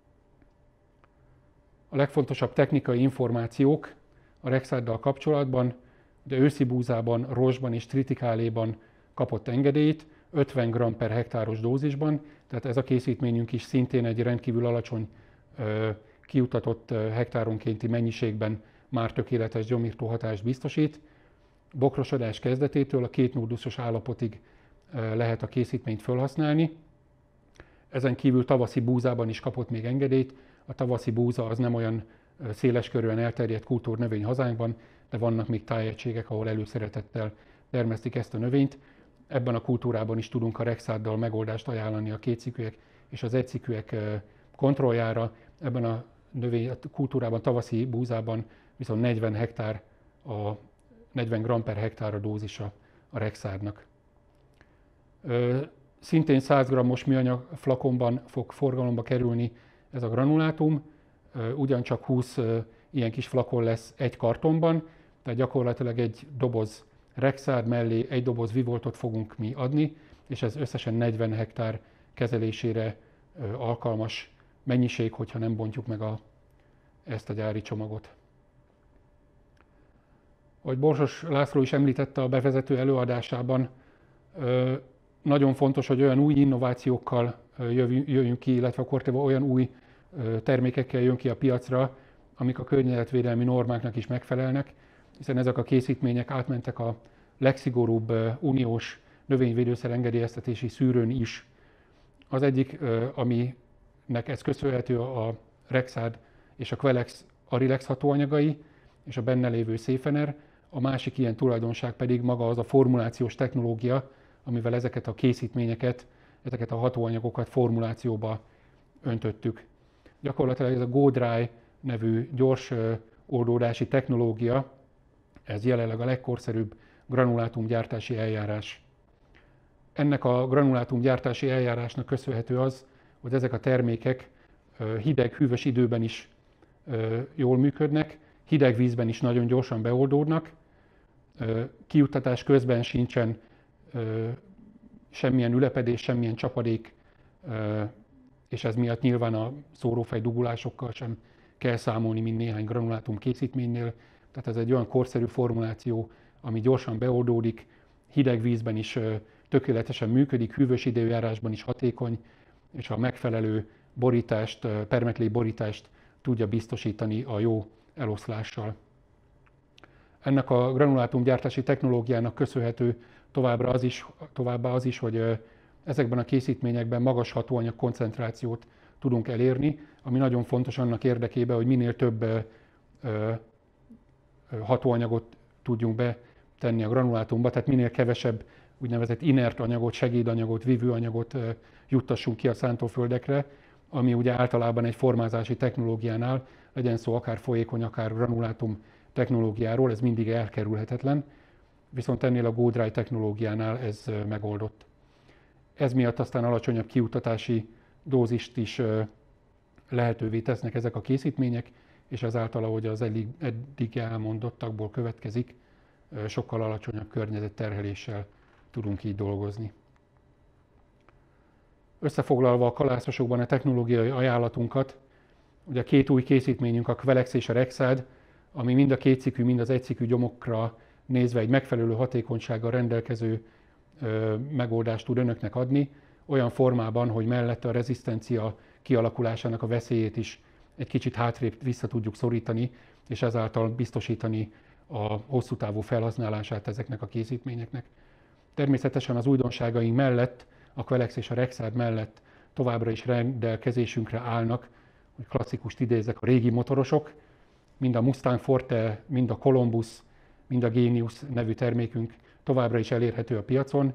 A legfontosabb technikai információk a Rexaddal kapcsolatban, de őszi búzában, rozsban és tritikáléban kapott engedélyt, ötven gramm per hektáros dózisban, tehát ez a készítményünk is szintén egy rendkívül alacsony kiutatott hektáronkénti mennyiségben már tökéletes gyomírtó hatást biztosít. Bokrosodás kezdetétől a kétnóduszos állapotig lehet a készítményt felhasználni. Ezen kívül tavaszi búzában is kapott még engedélyt. A tavaszi búza az nem olyan széleskörűen elterjedt kultúrnövény hazánkban, de vannak még tájegységek, ahol előszeretettel termesztik ezt a növényt. Ebben a kultúrában is tudunk a Rexaddal megoldást ajánlani a kétszikűek és az egyszikűek kontrolljára. Ebben a növény a kultúrában, tavaszi búzában viszont negyven hektár, a negyven gramm per hektár a dózisa a Rexadnak. Szintén száz grammos műanyag flakonban fog forgalomba kerülni ez a granulátum, ugyancsak húsz ilyen kis flakon lesz egy kartonban, tehát gyakorlatilag egy doboz Rexad mellé egy doboz Vivoltot fogunk mi adni, és ez összesen negyven hektár kezelésére alkalmas mennyiség, hogyha nem bontjuk meg a, ezt a gyári csomagot. Ahogy Borsos László is említette a bevezető előadásában, nagyon fontos, hogy olyan új innovációkkal jöjjünk ki, illetve a Corteva olyan új termékekkel jön ki a piacra, amik a környezetvédelmi normáknak is megfelelnek, hiszen ezek a készítmények átmentek a legszigorúbb uniós növényvédőszer engedélyeztetési szűrőn is. Az egyik, aminek ez köszönhető, a Rexad és a Quelex Arilex hatóanyagai, és a benne lévő Safener. A másik ilyen tulajdonság pedig maga az a formulációs technológia, amivel ezeket a készítményeket, ezeket a hatóanyagokat formulációba öntöttük. Gyakorlatilag ez a GoDry nevű gyors oldódási technológia, ez jelenleg a legkorszerűbb granulátumgyártási eljárás. Ennek a granulátumgyártási eljárásnak köszönhető az, hogy ezek a termékek hideg, hűvös időben is jól működnek, hideg vízben is nagyon gyorsan beoldódnak, kijuttatás közben sincsen semmilyen ülepedés, semmilyen csapadék, és ez miatt nyilván a szórófej dugulásokkal sem kell számolni, mint néhány granulátum készítménynél. Tehát ez egy olyan korszerű formuláció, ami gyorsan beoldódik, hideg vízben is tökéletesen működik, hűvös időjárásban is hatékony, és a megfelelő borítást, permetlé borítást tudja biztosítani a jó eloszlással. Ennek a granulátumgyártási technológiának köszönhető továbbra az is, továbbá az is, hogy ezekben a készítményekben magas hatóanyag koncentrációt tudunk elérni, ami nagyon fontos annak érdekében, hogy minél több hatóanyagot tudjunk betenni a granulátumba, tehát minél kevesebb úgynevezett inert anyagot, segédanyagot, vívőanyagot juttassunk ki a szántóföldekre, ami ugye általában egy formázási technológiánál, legyen szó akár folyékony, akár granulátum technológiáról, ez mindig elkerülhetetlen, viszont ennél a GoDry technológiánál ez megoldott. Ez miatt aztán alacsonyabb kijuttatási dózist is lehetővé tesznek ezek a készítmények, és ezáltal, ahogy az eddig, eddig elmondottakból következik, sokkal alacsonyabb környezetterheléssel tudunk így dolgozni. Összefoglalva a kalászosokban a technológiai ajánlatunkat, ugye két új készítményünk, a Quelex és a Rexad, ami mind a kétszikű, mind az egyszikű gyomokra nézve egy megfelelő hatékonysággal rendelkező ö, megoldást tud önöknek adni, olyan formában, hogy mellette a rezisztencia kialakulásának a veszélyét is egy kicsit hátrébb vissza tudjuk szorítani, és ezáltal biztosítani a hosszú távú felhasználását ezeknek a készítményeknek. Természetesen az újdonságaink mellett, a Quelex és a Rexad mellett továbbra is rendelkezésünkre állnak, hogy klasszikust idézek, a régi motorosok, mind a Mustang Forte, mind a Columbus, mind a Genius nevű termékünk továbbra is elérhető a piacon.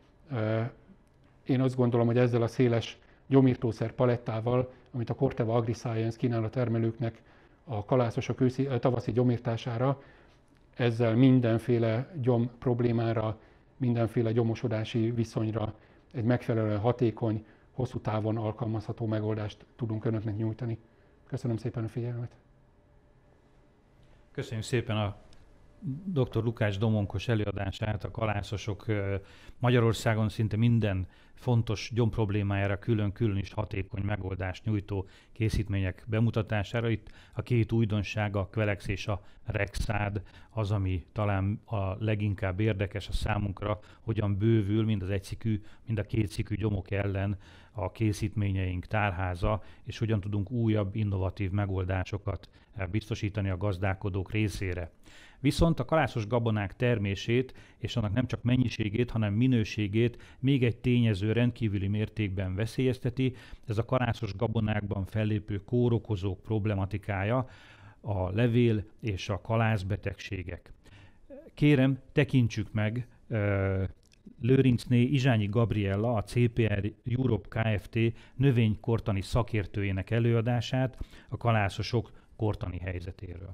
Én azt gondolom, hogy ezzel a széles gyomírtószer palettával, amit a Corteva AgriScience kínál a termelőknek a kalászosok őszi, tavaszi gyomírtására, ezzel mindenféle gyom problémára, mindenféle gyomosodási viszonyra egy megfelelően hatékony, hosszú távon alkalmazható megoldást tudunk önöknek nyújtani. Köszönöm szépen a figyelmet! Köszönjük szépen a dr. Lukács Domonkos előadását. A kalászosok Magyarországon szinte minden fontos gyomproblémájára külön-külön is hatékony megoldást nyújtó készítmények bemutatására. Itt a két újdonság, a Quelex és a Rexad az, ami talán a leginkább érdekes a számunkra, hogyan bővül mind az egyszikű, mind a kétszikű gyomok ellen a készítményeink tárháza, és hogyan tudunk újabb, innovatív megoldásokat biztosítani a gazdálkodók részére. Viszont a kalászos gabonák termését és annak nem csak mennyiségét, hanem minőségét még egy tényező rendkívüli mértékben veszélyezteti, ez a kalászos gabonákban fellépő kórokozók problematikája, a levél és a kalászbetegségek. Kérem, tekintsük meg uh, Lőrincné Izsányi Gabriella, a cé pé er Europe Kft. Növénykortani szakértőjének előadását a kalászosok kortani helyzetéről.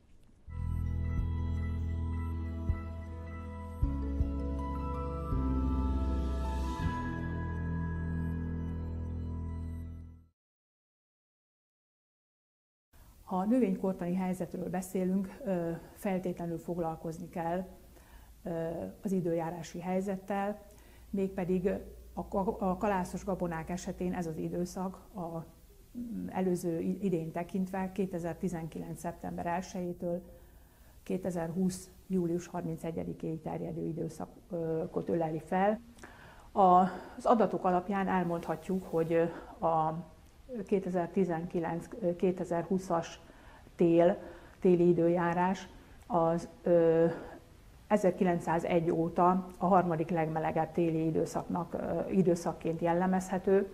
Ha a növénykortani helyzetről beszélünk, feltétlenül foglalkozni kell az időjárási helyzettel, mégpedig a kalászos gabonák esetén ez az időszak a előző idén tekintve kétezer-tizenkilenc. szeptember elsejétől kétezer-húsz. július harmincegyedikéig terjedő időszakot öleli fel. Az adatok alapján elmondhatjuk, hogy a kétezer-tizenkilenc kétezer-húszas tél, téli időjárás az ö, ezerkilencszázegy óta a harmadik legmelegebb téli időszaknak, ö, időszakként jellemezhető.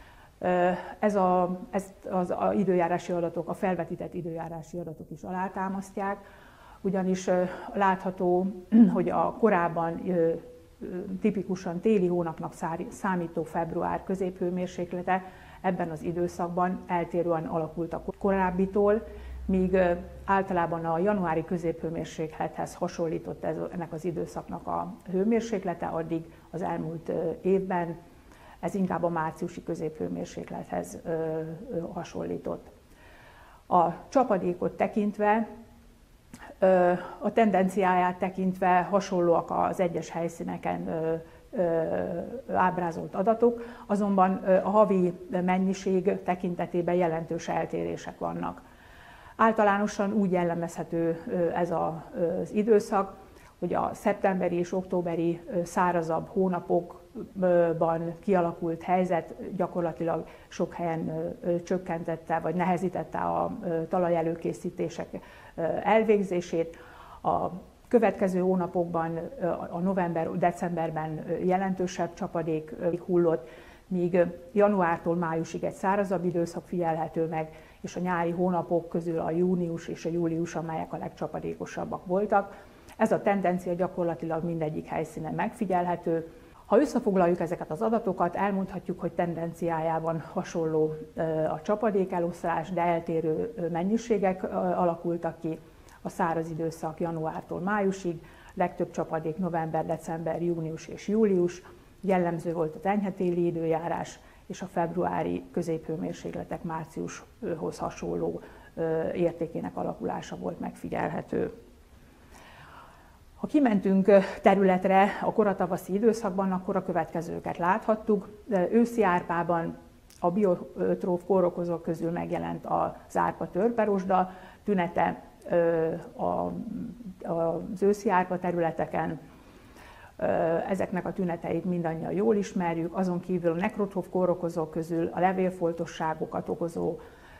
Ez a, ezt az a időjárási adatok, a felvetített időjárási adatok is alátámasztják, ugyanis látható, hogy a korábban tipikusan téli hónapnak számító február középhőmérséklete ebben az időszakban eltérően alakult a korábbitól, míg általában a januári középhőmérséklethez hasonlított ez, ennek az időszaknak a hőmérséklete, addig az elmúlt évben ez inkább a márciusi középhőmérséklethez ö, ö, hasonlított. A csapadékot tekintve, ö, a tendenciáját tekintve hasonlóak az egyes helyszíneken ö, ö, ábrázolt adatok, azonban ö, a havi mennyiség tekintetében jelentős eltérések vannak. Általánosan úgy jellemezhető ö, ez a, az időszak, hogy a szeptemberi és októberi ö, szárazabb hónapok ban kialakult helyzet gyakorlatilag sok helyen csökkentette vagy nehezítette a talajelőkészítések elvégzését. A következő hónapokban, a november-decemberben jelentősebb csapadék hullott, míg januártól májusig egy szárazabb időszak figyelhető meg, és a nyári hónapok közül a június és a július, amelyek a legcsapadékosabbak voltak. Ez a tendencia gyakorlatilag mindegyik helyszínen megfigyelhető. Ha összefoglaljuk ezeket az adatokat, elmondhatjuk, hogy tendenciájában hasonló a csapadékeloszlás, de eltérő mennyiségek alakultak ki. A száraz időszak januártól májusig, legtöbb csapadék november, december, június és július, jellemző volt az enyhe téli időjárás, és a februári középhőmérsékletek márciushoz hasonló értékének alakulása volt megfigyelhető. Ha kimentünk területre a koratavaszi időszakban, akkor a következőket láthattuk. Őszi árpában a biotróf kórokozók közül megjelent az árpa törperosda tünete az őszi árpa területeken. Ezeknek a tüneteit mindannyian jól ismerjük, azon kívül a nekrotróf kórokozók közül a levélfoltosságokat okozó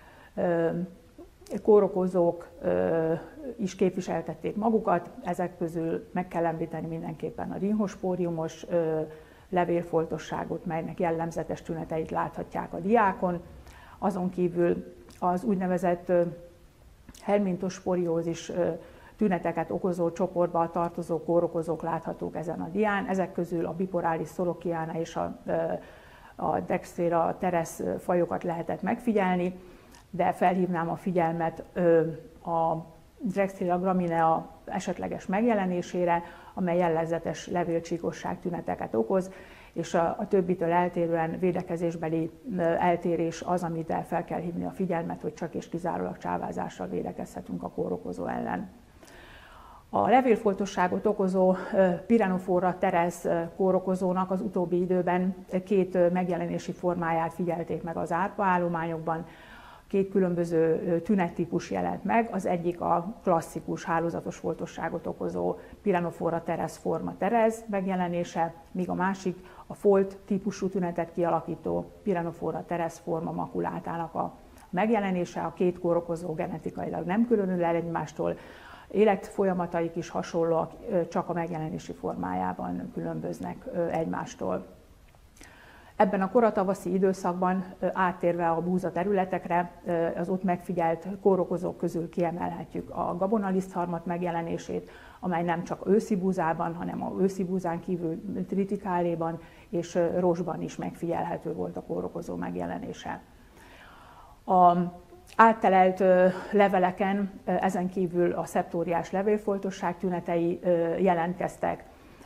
kórokozók is képviseltették magukat, ezek közül meg kell említeni mindenképpen a rinhospóriumos levélfoltosságot, melynek jellemzetes tüneteit láthatják a diákon. Azon kívül az úgynevezett helmintosporiózis tüneteket okozó csoportba tartozó kórokozók láthatók ezen a dián. Ezek közül a biporális szolokiána és a, a Dextera teres fajokat lehetett megfigyelni, de felhívnám a figyelmet a Dextera graminea esetleges megjelenésére, amely jellegzetes levélcsíkosság tüneteket okoz, és a, a többitől eltérően védekezésbeli eltérés az, amit fel kell hívni a figyelmet, hogy csak és kizárólag csávázással védekezhetünk a kórokozó ellen. A levélfoltosságot okozó Pyrenophorae teres kórokozónak az utóbbi időben két megjelenési formáját figyelték meg az árpa állományokban. Két különböző tünettípus jelent meg, az egyik a klasszikus hálózatos foltosságot okozó Pyrenophorae teres forma teres megjelenése, míg a másik a folt típusú tünetet kialakító Pyrenophorae teres forma makulátának a megjelenése. A két kórokozó genetikailag nem különül el egymástól, életfolyamataik is hasonlóak, csak a megjelenési formájában különböznek egymástól. Ebben a koratavaszi időszakban áttérve a búza területekre, az ott megfigyelt kórokozók közül kiemelhetjük a gabonalisztharmat megjelenését, amely nem csak őszi búzában, hanem a őszi búzán kívül tritikáléban és rosban is megfigyelhető volt a kórokozó megjelenése. A áttelelt leveleken ezen kívül a szeptóriás levélfoltosság tünetei jelentkeztek.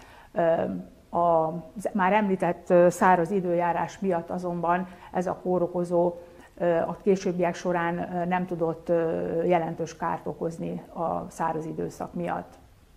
A már említett száraz időjárás miatt azonban ez a kórokozó a későbbiek során nem tudott jelentős kárt okozni a száraz időszak miatt.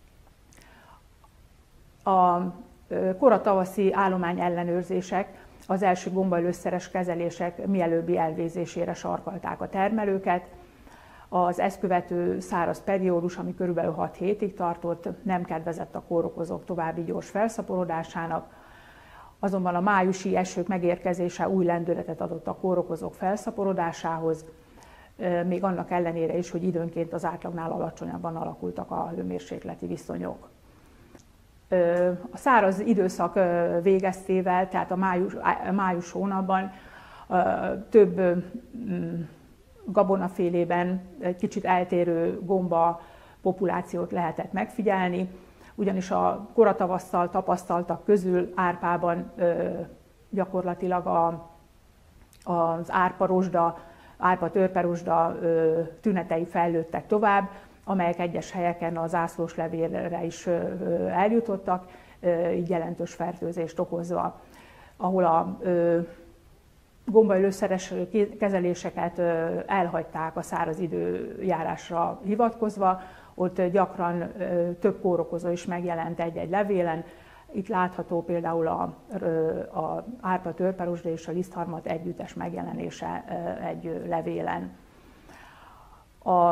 A koratavaszi állomány ellenőrzések az első gombaölőszeres kezelések mielőbbi elvégzésére sarkalták a termelőket. Az ezt követő száraz periódus, ami körülbelül hat hétig tartott, nem kedvezett a kórokozók további gyors felszaporodásának. Azonban a májusi esők megérkezése új lendületet adott a kórokozók felszaporodásához, még annak ellenére is, hogy időnként az átlagnál alacsonyabban alakultak a hőmérsékleti viszonyok. A száraz időszak végeztével, tehát a május, május hónapban több gabonafélében egy kicsit eltérő gomba populációt lehetett megfigyelni, ugyanis a koratavasszal tapasztaltak közül árpában gyakorlatilag a, az árpa-rozsda, árpa-törperozsda tünetei fejlődtek tovább, amelyek egyes helyeken a zászlóslevélre is eljutottak, így jelentős fertőzést okozva. Ahol a gombaölőszeres kezeléseket elhagyták a száraz időjárásra hivatkozva, ott gyakran több kórokozó is megjelent egy-egy levélen. Itt látható például a, a árpa, törperozsda és a lisztharmat együttes megjelenése egy levélen. A,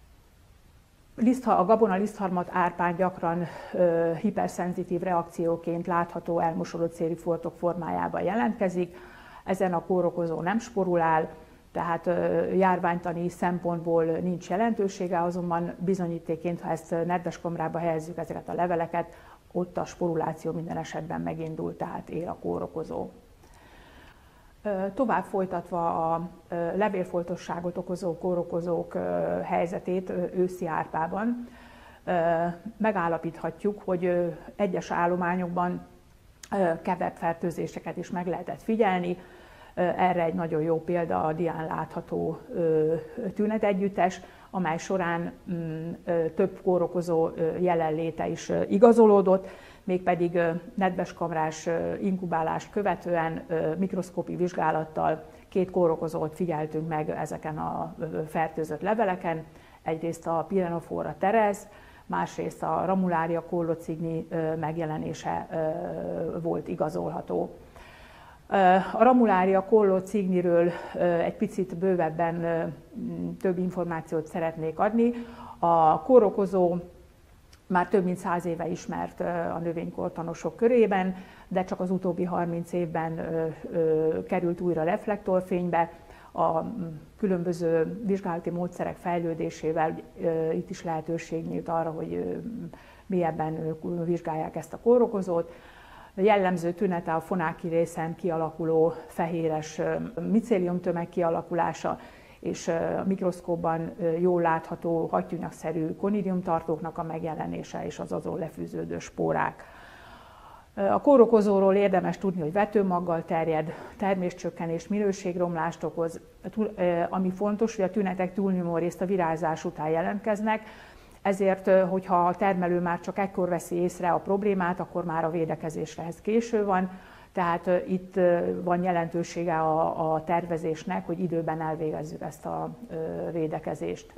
a gabona lisztharmat árpán gyakran hiperszenzitív reakcióként látható elmosodott szérifoltok formájában jelentkezik. Ezen a kórokozó nem sporulál, tehát járványtani szempontból nincs jelentősége, azonban bizonyítékként, ha ezt nedves kamrába helyezzük ezeket a leveleket, ott a sporuláció minden esetben megindult, tehát él a kórokozó. Tovább folytatva a levélfoltosságot okozó kórokozók helyzetét őszi árpában, megállapíthatjuk, hogy egyes állományokban keverbfertőzéseket is meg lehetett figyelni. Erre egy nagyon jó példa a dián látható tünetegyüttes, amely során több kórokozó jelenléte is igazolódott, mégpedig nedveskamrás inkubálást követően mikroszkópi vizsgálattal két kórokozót figyeltünk meg ezeken a fertőzött leveleken. Egyrészt a Pyrenophyra teres, másrészt a Ramularia collocigni megjelenése volt igazolható. A Ramularia collocigniről egy picit bővebben több információt szeretnék adni. A kórokozó már több mint száz éve ismert a növénykortanosok körében, de csak az utóbbi harminc évben került újra reflektorfénybe. A különböző vizsgálati módszerek fejlődésével itt is lehetőség nyílt arra, hogy mélyebben vizsgálják ezt a kórokozót. Jellemző tünete a fonáki részen kialakuló fehéres micélium tömeg kialakulása, és a mikroszkópban jól látható hattyúnyagszerű konidiumtartóknak a megjelenése és az azon lefűződő spórák. A kórokozóról érdemes tudni, hogy vetőmaggal terjed, terméscsökkenés, minőségromlást okoz, ami fontos, hogy a tünetek túlnyomó részt a virágzás után jelentkeznek, ezért, hogyha a termelő már csak ekkor veszi észre a problémát, akkor már a védekezésrehez késő van, tehát itt van jelentősége a, a tervezésnek, hogy időben elvégezzük ezt a védekezést.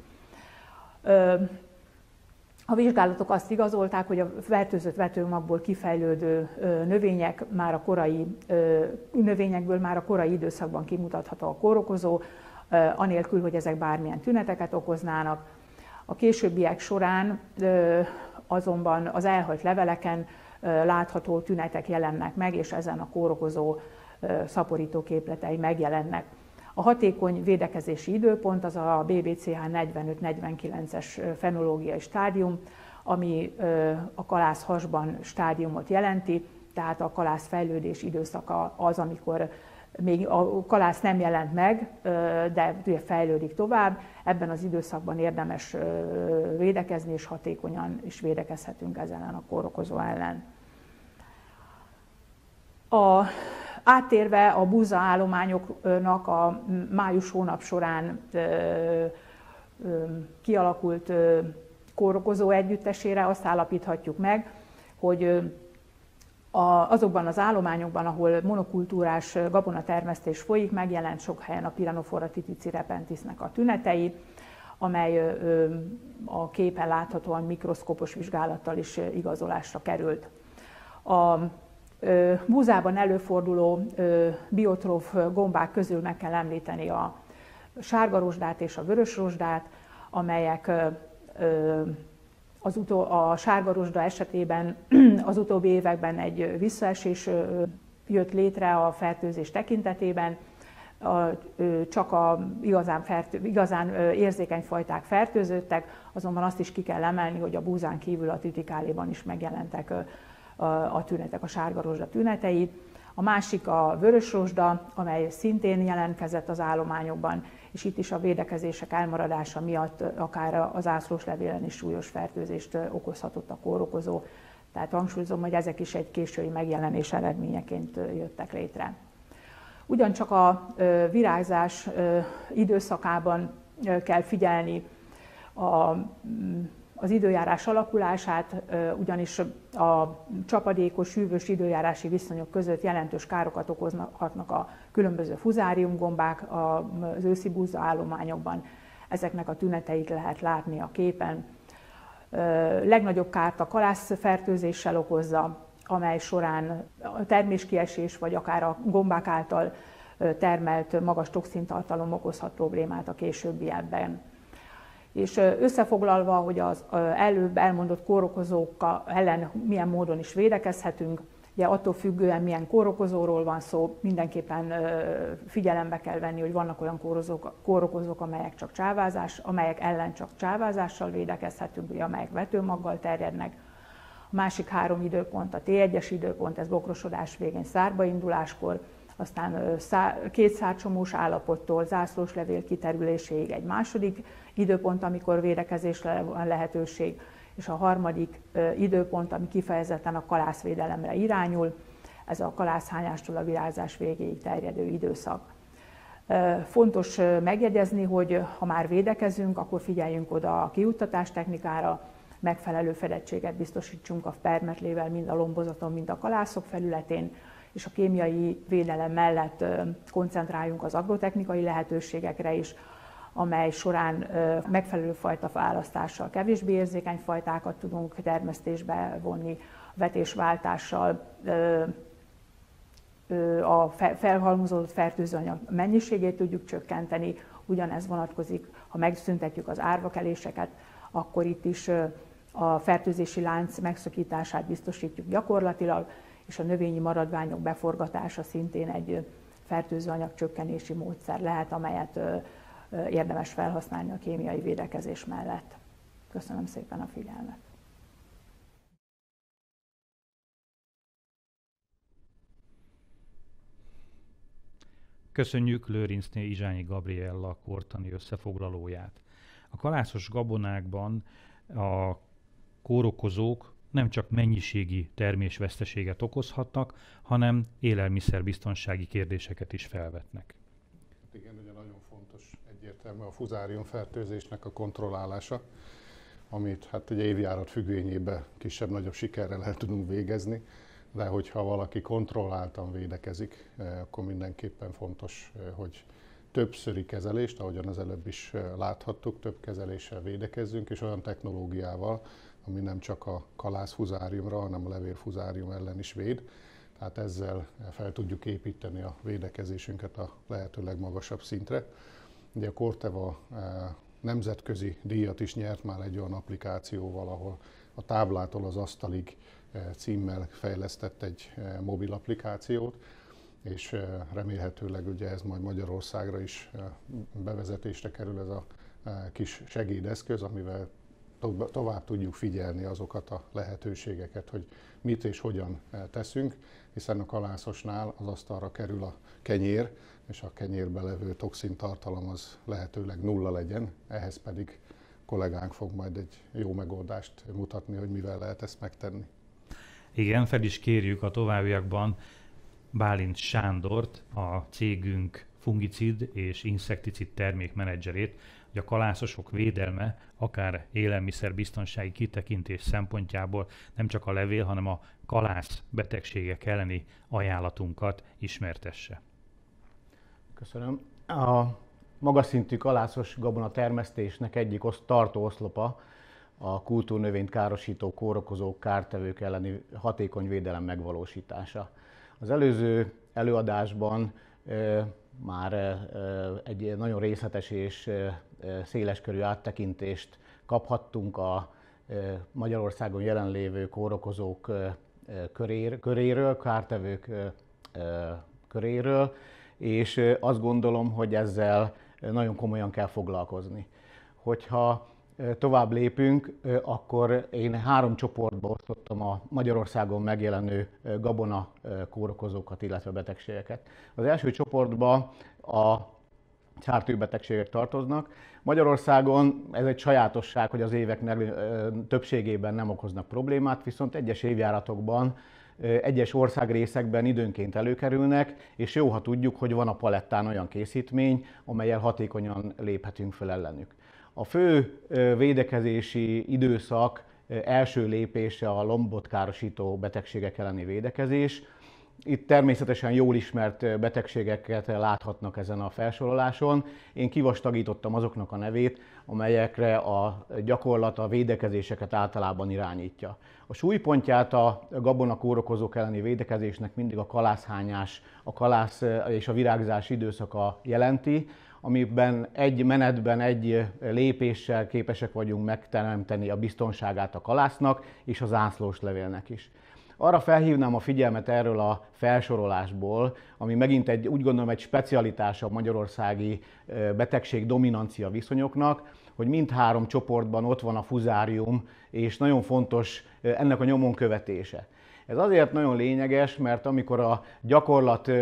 A vizsgálatok azt igazolták, hogy a fertőzött vetőmagból kifejlődő növények már a korai, növényekből már a korai időszakban kimutatható a kórokozó, anélkül, hogy ezek bármilyen tüneteket okoznának. A későbbiek során azonban az elhagyt leveleken látható tünetek jelennek meg, és ezen a kórokozó szaporító képletei megjelennek. A hatékony védekezési időpont az a bé bé cé há negyvenöt negyvenkilences fenológiai stádium, ami a kalászhasban stádiumot jelenti, tehát a kalász fejlődés időszaka az, amikor még a kalász nem jelent meg, de ugye fejlődik tovább. Ebben az időszakban érdemes védekezni, és hatékonyan is védekezhetünk ezen a kórokozó ellen. A, áttérve a búza állományoknak a május hónap során ö, ö, kialakult ö, kórokozó együttesére azt állapíthatjuk meg, hogy A, azokban az állományokban, ahol monokultúrás gabonatermesztés folyik, megjelent sok helyen a Pyrenophyra titici repentisnek a tünetei, amely ö, a képen láthatóan mikroszkópos vizsgálattal is igazolásra került. A ö, búzában előforduló ö, biotróf gombák közül meg kell említeni a sárgarozsdát és a vörösrozsdát, amelyek ö, ö, Az utó, a sárgarozsda esetében az utóbbi években egy visszaesés jött létre a fertőzés tekintetében, a, csak a igazán, fertő, igazán érzékeny fajták fertőződtek, azonban azt is ki kell emelni, hogy a búzán kívül a tritikáléban is megjelentek a, a tünetek, a sárgarozsda tünetei. A másik a vörösrozsda, amely szintén jelentkezett az állományokban, és itt is a védekezések elmaradása miatt akár az zászlóslevélen is súlyos fertőzést okozhatott a kórokozó. Tehát hangsúlyozom, hogy ezek is egy késői megjelenés eredményeként jöttek létre. Ugyancsak a virágzás időszakában kell figyelni a, az időjárás alakulását, ugyanis a csapadékos, hűvös időjárási viszonyok között jelentős károkat okozhatnak a különböző fuzáriumgombák az őszi búza állományokban. Ezeknek a tüneteit lehet látni a képen. Legnagyobb kárt a kalászfertőzéssel okozza, amely során a terméskiesés vagy akár a gombák által termelt magas toxintartalom okozhat problémát a későbbiekben. És összefoglalva, hogy az előbb elmondott kórokozók ellen milyen módon is védekezhetünk, ugye attól függően milyen kórokozóról van szó, mindenképpen figyelembe kell venni, hogy vannak olyan kórokozók, kórokozók amelyek, csak csávázás, amelyek ellen csak csávázással védekezhetünk, ugye, amelyek vetőmaggal terjednek. A másik három időpont, a té egyes időpont, ez bokrosodás végén szárbainduláskor, aztán két szárcsomós állapottól zászlóslevél kiterüléséig egy második időpont, amikor védekezésre van lehetőség, és a harmadik időpont, ami kifejezetten a kalászvédelemre irányul, ez a kalászhányástól a virágzás végéig terjedő időszak. Fontos megjegyezni, hogy ha már védekezünk, akkor figyeljünk oda a kijuttatás technikára, megfelelő fedettséget biztosítsunk a permetlével mind a lombozaton, mind a kalászok felületén, és a kémiai védelem mellett koncentráljunk az agrotechnikai lehetőségekre is, amely során megfelelő fajta választással kevésbé érzékeny fajtákat tudunk termesztésbe vonni, vetésváltással a felhalmozódott fertőzőanyag mennyiségét tudjuk csökkenteni, ugyanez vonatkozik, ha megszüntetjük az árvakeléseket, akkor itt is a fertőzési lánc megszakítását biztosítjuk gyakorlatilag, és a növényi maradványok beforgatása szintén egy fertőzőanyag csökkenési módszer lehet, amelyet érdemes felhasználni a kémiai védekezés mellett. Köszönöm szépen a figyelmet! Köszönjük Lőrincné Izsányi Gabriella kortani összefoglalóját. A kalászos gabonákban a kórokozók nem csak mennyiségi termésveszteséget okozhatnak, hanem élelmiszerbiztonsági kérdéseket is felvetnek. Igen, ugye nagyon fontos egyértelmű a fuzáriumfertőzésnek a kontrollálása, amit hát ugye évjárat függvényében kisebb-nagyobb sikerrel el tudunk végezni, de hogyha valaki kontrolláltan védekezik, akkor mindenképpen fontos, hogy többszöri kezelést, ahogyan az előbb is láthattuk, több kezeléssel védekezzünk, és olyan technológiával, ami nem csak a kalászfuzáriumra, hanem a levélfuzárium ellen is véd. Tehát ezzel fel tudjuk építeni a védekezésünket a lehető legmagasabb szintre. Ugye a Corteva nemzetközi díjat is nyert már egy olyan applikációval, ahol a táblától az asztalig címmel fejlesztett egy mobil applikációt, és remélhetőleg ugye ez majd Magyarországra is bevezetésre kerül, ez a kis segédeszköz, amivel tovább tudjuk figyelni azokat a lehetőségeket, hogy mit és hogyan teszünk, hiszen a kalászosnál az asztalra kerül a kenyér, és a kenyérbe levő toxintartalom az lehetőleg nulla legyen, ehhez pedig kollégánk fog majd egy jó megoldást mutatni, hogy mivel lehet ezt megtenni. Igen, fel is kérjük a továbbiakban Bálint Sándort, a cégünk fungicid és inszekticid termékmenedzserét, hogy a kalászosok védelme, akár élelmiszerbiztonsági kitekintés szempontjából nem csak a levél, hanem a kalász betegségek elleni ajánlatunkat ismertesse. Köszönöm. A magas szintű kalászos gabona termesztésnek egyik osz, tartó oszlopa a kultúrnövényt károsító kórokozók, kártevők elleni hatékony védelem megvalósítása. Az előző előadásban e, már e, egy nagyon részletes és e, széleskörű áttekintést kaphattunk a e, Magyarországon jelenlévő kórokozók e, körér, köréről, kártevők e, köréről, és azt gondolom, hogy ezzel nagyon komolyan kell foglalkozni. Hogyha tovább lépünk, akkor én három csoportba osztottam a Magyarországon megjelenő gabona kórokozókat, illetve betegségeket. Az első csoportban a sártőbetegségek tartoznak. Magyarországon ez egy sajátosság, hogy az évek többségében nem okoznak problémát, viszont egyes évjáratokban, egyes országrészekben időnként előkerülnek, és jó, ha tudjuk, hogy van a palettán olyan készítmény, amellyel hatékonyan léphetünk fel ellenük. A fő védekezési időszak első lépése a lombot károsító betegségek elleni védekezés. Itt természetesen jól ismert betegségeket láthatnak ezen a felsoroláson. Én kivastagítottam azoknak a nevét, amelyekre a gyakorlat a védekezéseket általában irányítja. A súlypontját a gabonakórokozók elleni védekezésnek mindig a kalászhányás, a kalász és a virágzás időszaka jelenti, amiben egy menetben, egy lépéssel képesek vagyunk megteremteni a biztonságát a kalásznak és az ászlós levélnek is. Arra felhívnám a figyelmet erről a felsorolásból, ami megint egy, úgy gondolom, egy specialitása a magyarországi betegség dominancia viszonyoknak, hogy mindhárom csoportban ott van a fuzárium, és nagyon fontos ennek a nyomon követése. Ez azért nagyon lényeges, mert amikor a gyakorlat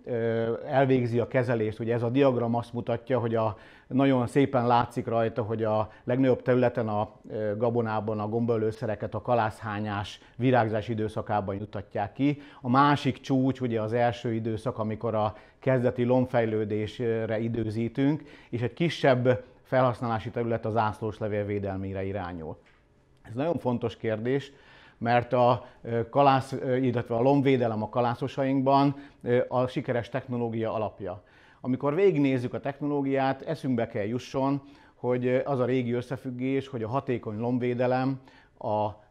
elvégzi a kezelést, ugye ez a diagram azt mutatja, hogy a, nagyon szépen látszik rajta, hogy a legnagyobb területen a gabonában a gombaölőszereket a kalászhányás, virágzás időszakában juttatják ki. A másik csúcs ugye az első időszak, amikor a kezdeti lombfejlődésre időzítünk, és egy kisebb felhasználási terület az ászlós levél védelmére irányul. Ez nagyon fontos kérdés, mert a kalász, illetve a lombvédelem a kalászosainkban a sikeres technológia alapja. Amikor végignézzük a technológiát, eszünkbe kell jusson, hogy az a régi összefüggés, hogy a hatékony lombvédelem a,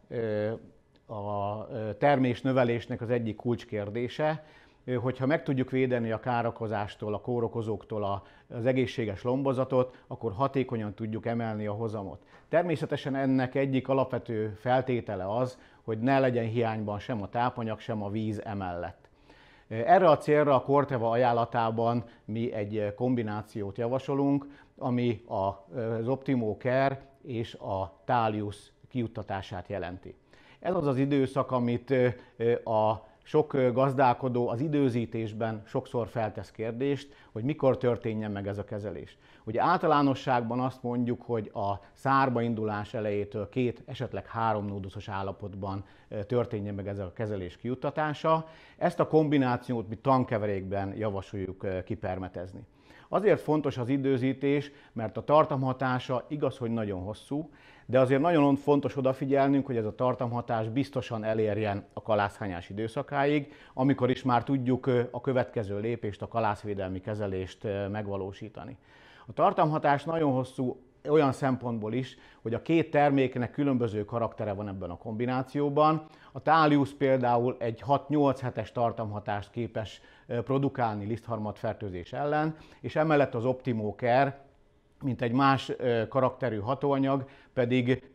a termés növelésnek az egyik kulcskérdése, hogyha meg tudjuk védeni a károkozástól, a kórokozóktól az egészséges lombozatot, akkor hatékonyan tudjuk emelni a hozamot. Természetesen ennek egyik alapvető feltétele az, hogy ne legyen hiányban sem a tápanyag, sem a víz emellett. Erre a célra a Corteva ajánlatában mi egy kombinációt javasolunk, ami az Optimo Care és a Thalius kijuttatását jelenti. Ez az az időszak, amit a sok gazdálkodó az időzítésben sokszor feltesz kérdést, hogy mikor történjen meg ez a kezelés. Ugye általánosságban azt mondjuk, hogy a szárba indulás elejétől két, esetleg három nóduszos állapotban történjen meg ez a kezelés kijuttatása. Ezt a kombinációt mi tankeverékben javasoljuk kipermetezni. Azért fontos az időzítés, mert a tartamhatása igaz, hogy nagyon hosszú, de azért nagyon fontos odafigyelnünk, hogy ez a tartamhatás biztosan elérjen a kalászhányás időszakáig, amikor is már tudjuk a következő lépést, a kalászvédelmi kezelést megvalósítani. A tartamhatás nagyon hosszú olyan szempontból is, hogy a két terméknek különböző karaktere van ebben a kombinációban. A Thalius például egy hat-nyolc hetes tartamhatást képes produkálni lisztharmadfertőzés ellen, és emellett az Optimo Care, mint egy más karakterű hatóanyag, pedig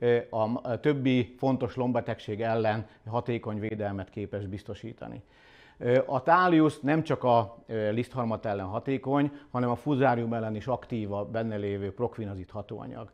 a többi fontos lombbetegség ellen hatékony védelmet képes biztosítani. A Thalius nem csak a lisztharmat ellen hatékony, hanem a fuzárium ellen is aktív a benne lévő prokvinazid hatóanyag.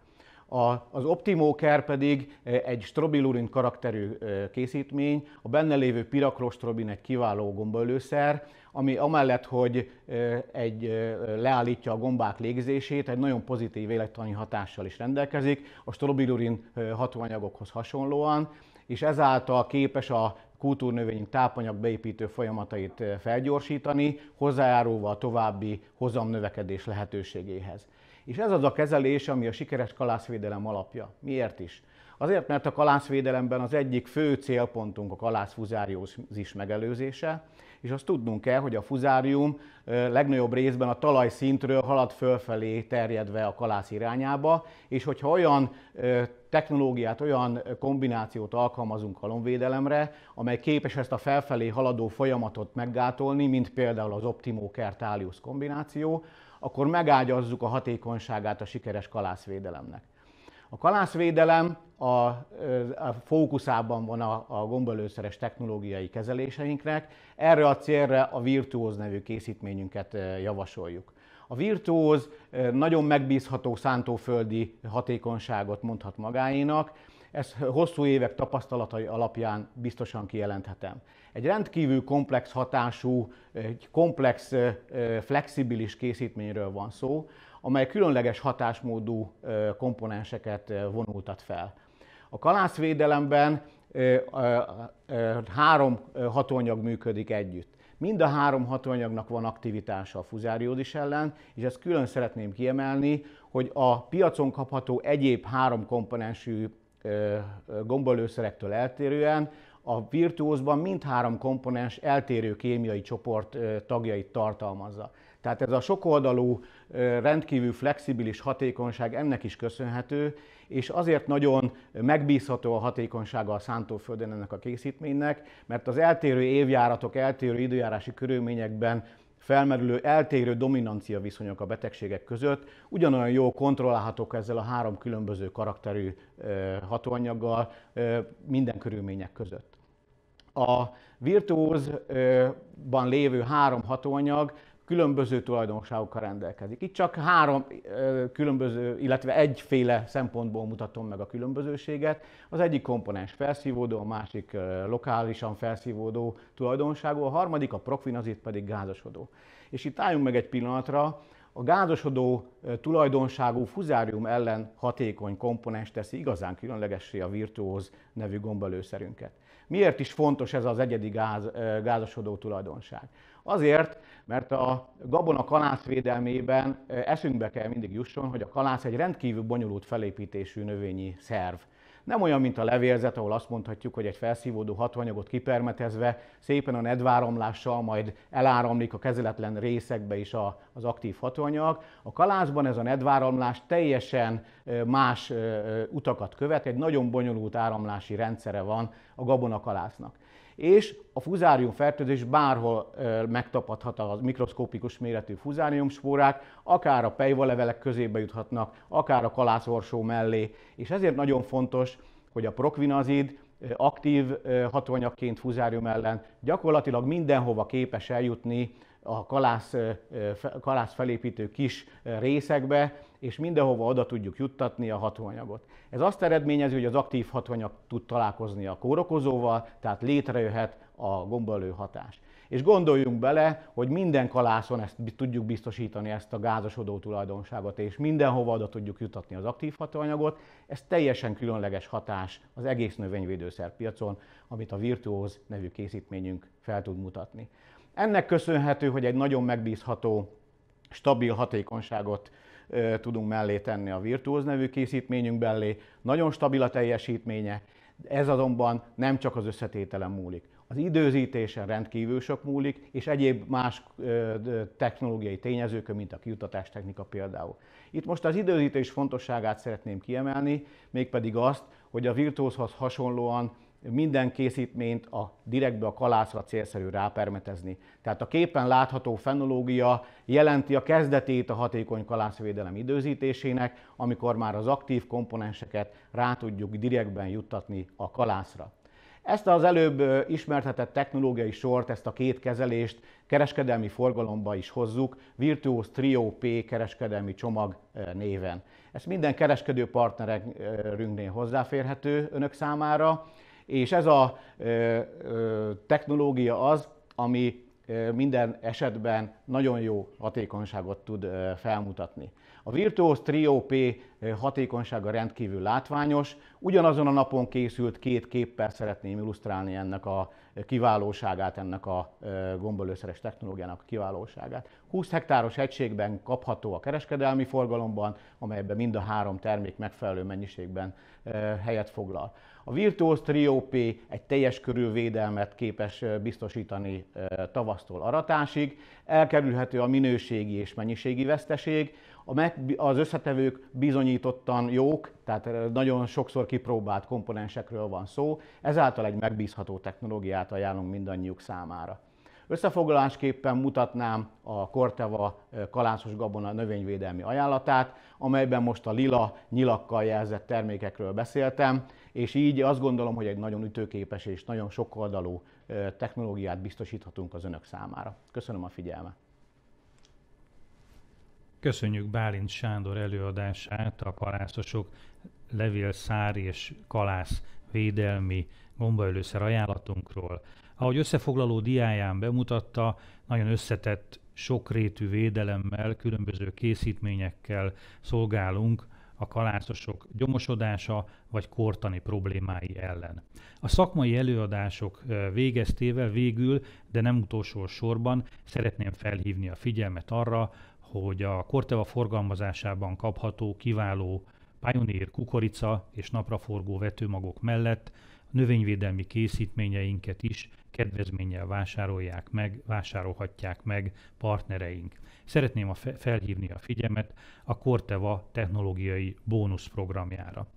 Az Optimo Care pedig egy strobilurin karakterű készítmény, a benne lévő piraklostrobin egy kiváló gombaölőszer, ami amellett, hogy egy leállítja a gombák légzését, egy nagyon pozitív élettani hatással is rendelkezik, a strobilurin hatóanyagokhoz hasonlóan, és ezáltal képes a kultúrnövényünk tápanyag beépítő folyamatait felgyorsítani, hozzájárulva a további hozamnövekedés lehetőségéhez. És ez az a kezelés, ami a sikeres kalászvédelem alapja. Miért is? Azért, mert a kalászvédelemben az egyik fő célpontunk a kalászfuzáriózis megelőzése, és azt tudnunk kell, hogy a fuzárium legnagyobb részben a talajszintről halad fölfelé terjedve a kalász irányába, és hogyha olyan technológiát, olyan kombinációt alkalmazunk a lombvédelemre, amely képes ezt a felfelé haladó folyamatot meggátolni, mint például az Optimo Care Thalius kombináció, akkor megágyazzuk a hatékonyságát a sikeres kalászvédelemnek. A kalászvédelem a, a fókuszában van a, a gombaölőszeres technológiai kezeléseinknek. Erre a célra a Virtuóz nevű készítményünket javasoljuk. A Virtuóz nagyon megbízható szántóföldi hatékonyságot mondhat magáénak, ezt hosszú évek tapasztalatai alapján biztosan kijelenthetem. Egy rendkívül komplex hatású, egy komplex, flexibilis készítményről van szó, amely különleges hatásmódú komponenseket vonultat fel. A kalászvédelemben három hatóanyag működik együtt. Mind a három hatóanyagnak van aktivitása a fuzáriózis ellen, és ezt külön szeretném kiemelni, hogy a piacon kapható egyéb három komponensű gombaölőszerektől eltérően a Virtuózban mindhárom komponens eltérő kémiai csoport tagjait tartalmazza. Tehát ez a sokoldalú, rendkívül flexibilis hatékonyság ennek is köszönhető, és azért nagyon megbízható a hatékonysága a szántóföldön ennek a készítménynek, mert az eltérő évjáratok, eltérő időjárási körülményekben felmerülő eltérő dominancia viszonyok a betegségek között ugyanolyan jól kontrollálhatók ezzel a három különböző karakterű hatóanyaggal minden körülmények között. A Virtuózban lévő három hatóanyag különböző tulajdonságokkal rendelkezik. Itt csak három különböző, illetve egyféle szempontból mutatom meg a különbözőséget. Az egyik komponens felszívódó, a másik lokálisan felszívódó tulajdonságú, a harmadik, a prokvinazid pedig gázosodó. És itt álljunk meg egy pillanatra, a gázosodó tulajdonságú fuzárium ellen hatékony komponens teszi igazán különlegessé a Virtuóz nevű gombaölőszerünket. Miért is fontos ez az egyedi gáz, gázosodó tulajdonság? Azért, mert a gabona kalászvédelmében eszünkbe kell mindig jusson, hogy a kalász egy rendkívül bonyolult felépítésű növényi szerv. Nem olyan, mint a levélzet, ahol azt mondhatjuk, hogy egy felszívódó hatóanyagot kipermetezve szépen a nedváramlással majd eláramlik a kezeletlen részekbe is az aktív hatóanyag. A kalászban ez a nedváramlás teljesen más utakat követ, egy nagyon bonyolult áramlási rendszere van a gabonakalásznak. És a fuzárium fertőzés bárhol megtapadhat a mikroszkópikus méretű fuzáriumspórák, akár a pejvalevelek közébe juthatnak, akár a kalászorsó mellé, és ezért nagyon fontos, hogy a prokvinazid aktív hatóanyagként fuzárium ellen gyakorlatilag mindenhova képes eljutni a kalász, kalász felépítő kis részekbe, és mindenhova oda tudjuk juttatni a hatóanyagot. Ez azt eredményezi, hogy az aktív hatóanyag tud találkozni a kórokozóval, tehát létrejöhet a gombaölő hatás. És gondoljunk bele, hogy minden kalászon ezt tudjuk biztosítani, ezt a gázosodó tulajdonságot, és mindenhova oda tudjuk juttatni az aktív hatóanyagot. Ez teljesen különleges hatás az egész növényvédőszerpiacon, amit a Virtuóz nevű készítményünk fel tud mutatni. Ennek köszönhető, hogy egy nagyon megbízható, stabil hatékonyságot e, tudunk mellé tenni a Virtuóz nevű készítményünk mellé. Nagyon stabil a teljesítménye, ez azonban nem csak az összetételen múlik. Az időzítésen rendkívül sok múlik, és egyéb más e, technológiai tényezőkön, mint a kijutatás technika például. Itt most az időzítés fontosságát szeretném kiemelni, mégpedig azt, hogy a Virtuózhoz hasonlóan minden készítményt a direktbe a kalászra célszerű rápermetezni. Tehát a képen látható fenológia jelenti a kezdetét a hatékony kalászvédelem időzítésének, amikor már az aktív komponenseket rá tudjuk direktben juttatni a kalászra. Ezt az előbb ismertetett technológiai sort, ezt a két kezelést kereskedelmi forgalomba is hozzuk, Virtuóz Trio P kereskedelmi csomag néven. Ez minden kereskedő partnerünknél hozzáférhető önök számára, és ez a ö, ö, technológia az, ami ö, minden esetben nagyon jó hatékonyságot tud ö, felmutatni. A Virtuóz Trio P hatékonysága rendkívül látványos, ugyanazon a napon készült két képpel szeretném illusztrálni ennek a kiválóságát, ennek a gombaölőszeres technológiának a kiválóságát. húsz hektáros egységben kapható a kereskedelmi forgalomban, amelyben mind a három termék megfelelő mennyiségben helyet foglal. A Virtuóz Trio P egy teljes körű védelmet képes biztosítani tavasztól aratásig, elkerülhető a minőségi és mennyiségi veszteség, az összetevők bizonyítottan jók, tehát nagyon sokszor kipróbált komponensekről van szó, ezáltal egy megbízható technológiát ajánlunk mindannyiuk számára. Összefoglalásképpen mutatnám a Corteva kalászos gabona növényvédelmi ajánlatát, amelyben most a lila nyilakkal jelzett termékekről beszéltem, és így azt gondolom, hogy egy nagyon ütőképes és nagyon sokoldalú technológiát biztosíthatunk az önök számára. Köszönöm a figyelmet! Köszönjük Bálint Sándor előadását a kalászosok levél, szár és kalász védelmi gombaölőszer ajánlatunkról. Ahogy összefoglaló diáján bemutatta, nagyon összetett, sokrétű védelemmel, különböző készítményekkel szolgálunk a kalászosok gyomosodása vagy kortani problémái ellen. A szakmai előadások végeztével végül, de nem utolsó sorban szeretném felhívni a figyelmet arra, hogy a Corteva forgalmazásában kapható kiváló Pioneer kukorica és napraforgó vetőmagok mellett a növényvédelmi készítményeinket is kedvezménnyel vásárolják meg, vásárolhatják meg partnereink. Szeretném a felhívni a figyelmet a Corteva technológiai bónusz programjára.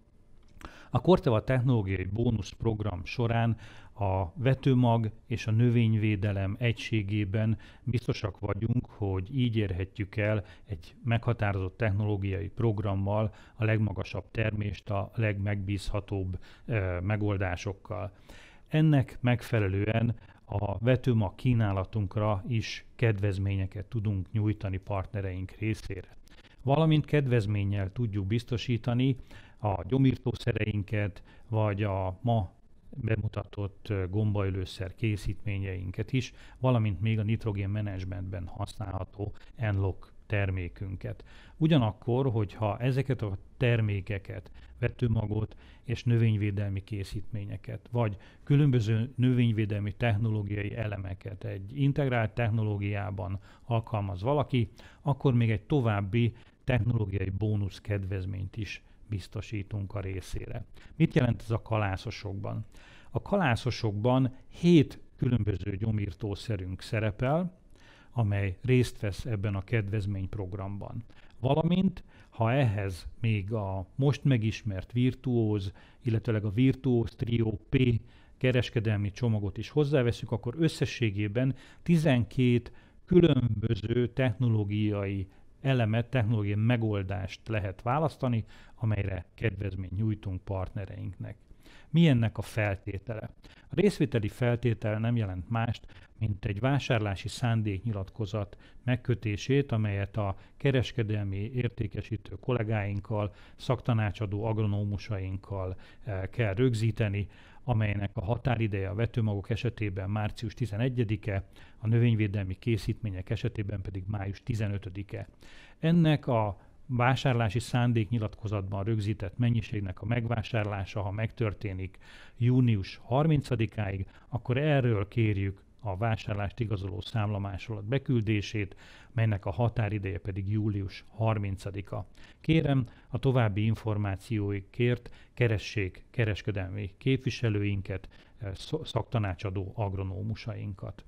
A Corteva technológiai bónusz program során a vetőmag és a növényvédelem egységében biztosak vagyunk, hogy így érhetjük el egy meghatározott technológiai programmal a legmagasabb termést a legmegbízhatóbb e, megoldásokkal. Ennek megfelelően a vetőmag kínálatunkra is kedvezményeket tudunk nyújtani partnereink részére. Valamint kedvezménnyel tudjuk biztosítani a gyomírtószereinket, vagy a ma bemutatott gombaölőszer készítményeinket is, valamint még a nitrogén menedzsmentben használható Enlock termékünket. Ugyanakkor, hogyha ezeket a termékeket, vetőmagot és növényvédelmi készítményeket, vagy különböző növényvédelmi technológiai elemeket egy integrált technológiában alkalmaz valaki, akkor még egy további technológiai bónusz kedvezményt is biztosítunk a részére. Mit jelent ez a kalászosokban? A kalászosokban hét különböző gyomírtószerünk szerepel, amely részt vesz ebben a kedvezményprogramban. Valamint, ha ehhez még a most megismert Virtuóz, illetőleg a Virtuóz Trio P kereskedelmi csomagot is hozzáveszünk, akkor összességében tizenkét különböző technológiai elemet, technológiai megoldást lehet választani, amelyre kedvezményt nyújtunk partnereinknek. Mi ennek a feltétele? A részvételi feltétel nem jelent mást, mint egy vásárlási szándéknyilatkozat megkötését, amelyet a kereskedelmi értékesítő kollégáinkkal, szaktanácsadó agronómusainkkal kell rögzíteni, amelynek a határideje a vetőmagok esetében március tizenegyedike, a növényvédelmi készítmények esetében pedig május tizenötödike. Ennek a vásárlási szándéknyilatkozatban rögzített mennyiségnek a megvásárlása, ha megtörténik június harmincadikáig, akkor erről kérjük a vásárlást igazoló számlamásolat beküldését, melynek a határideje pedig július harmincadika. Kérem, a további információikért keressék kereskedelmi képviselőinket, szaktanácsadó agronómusainkat.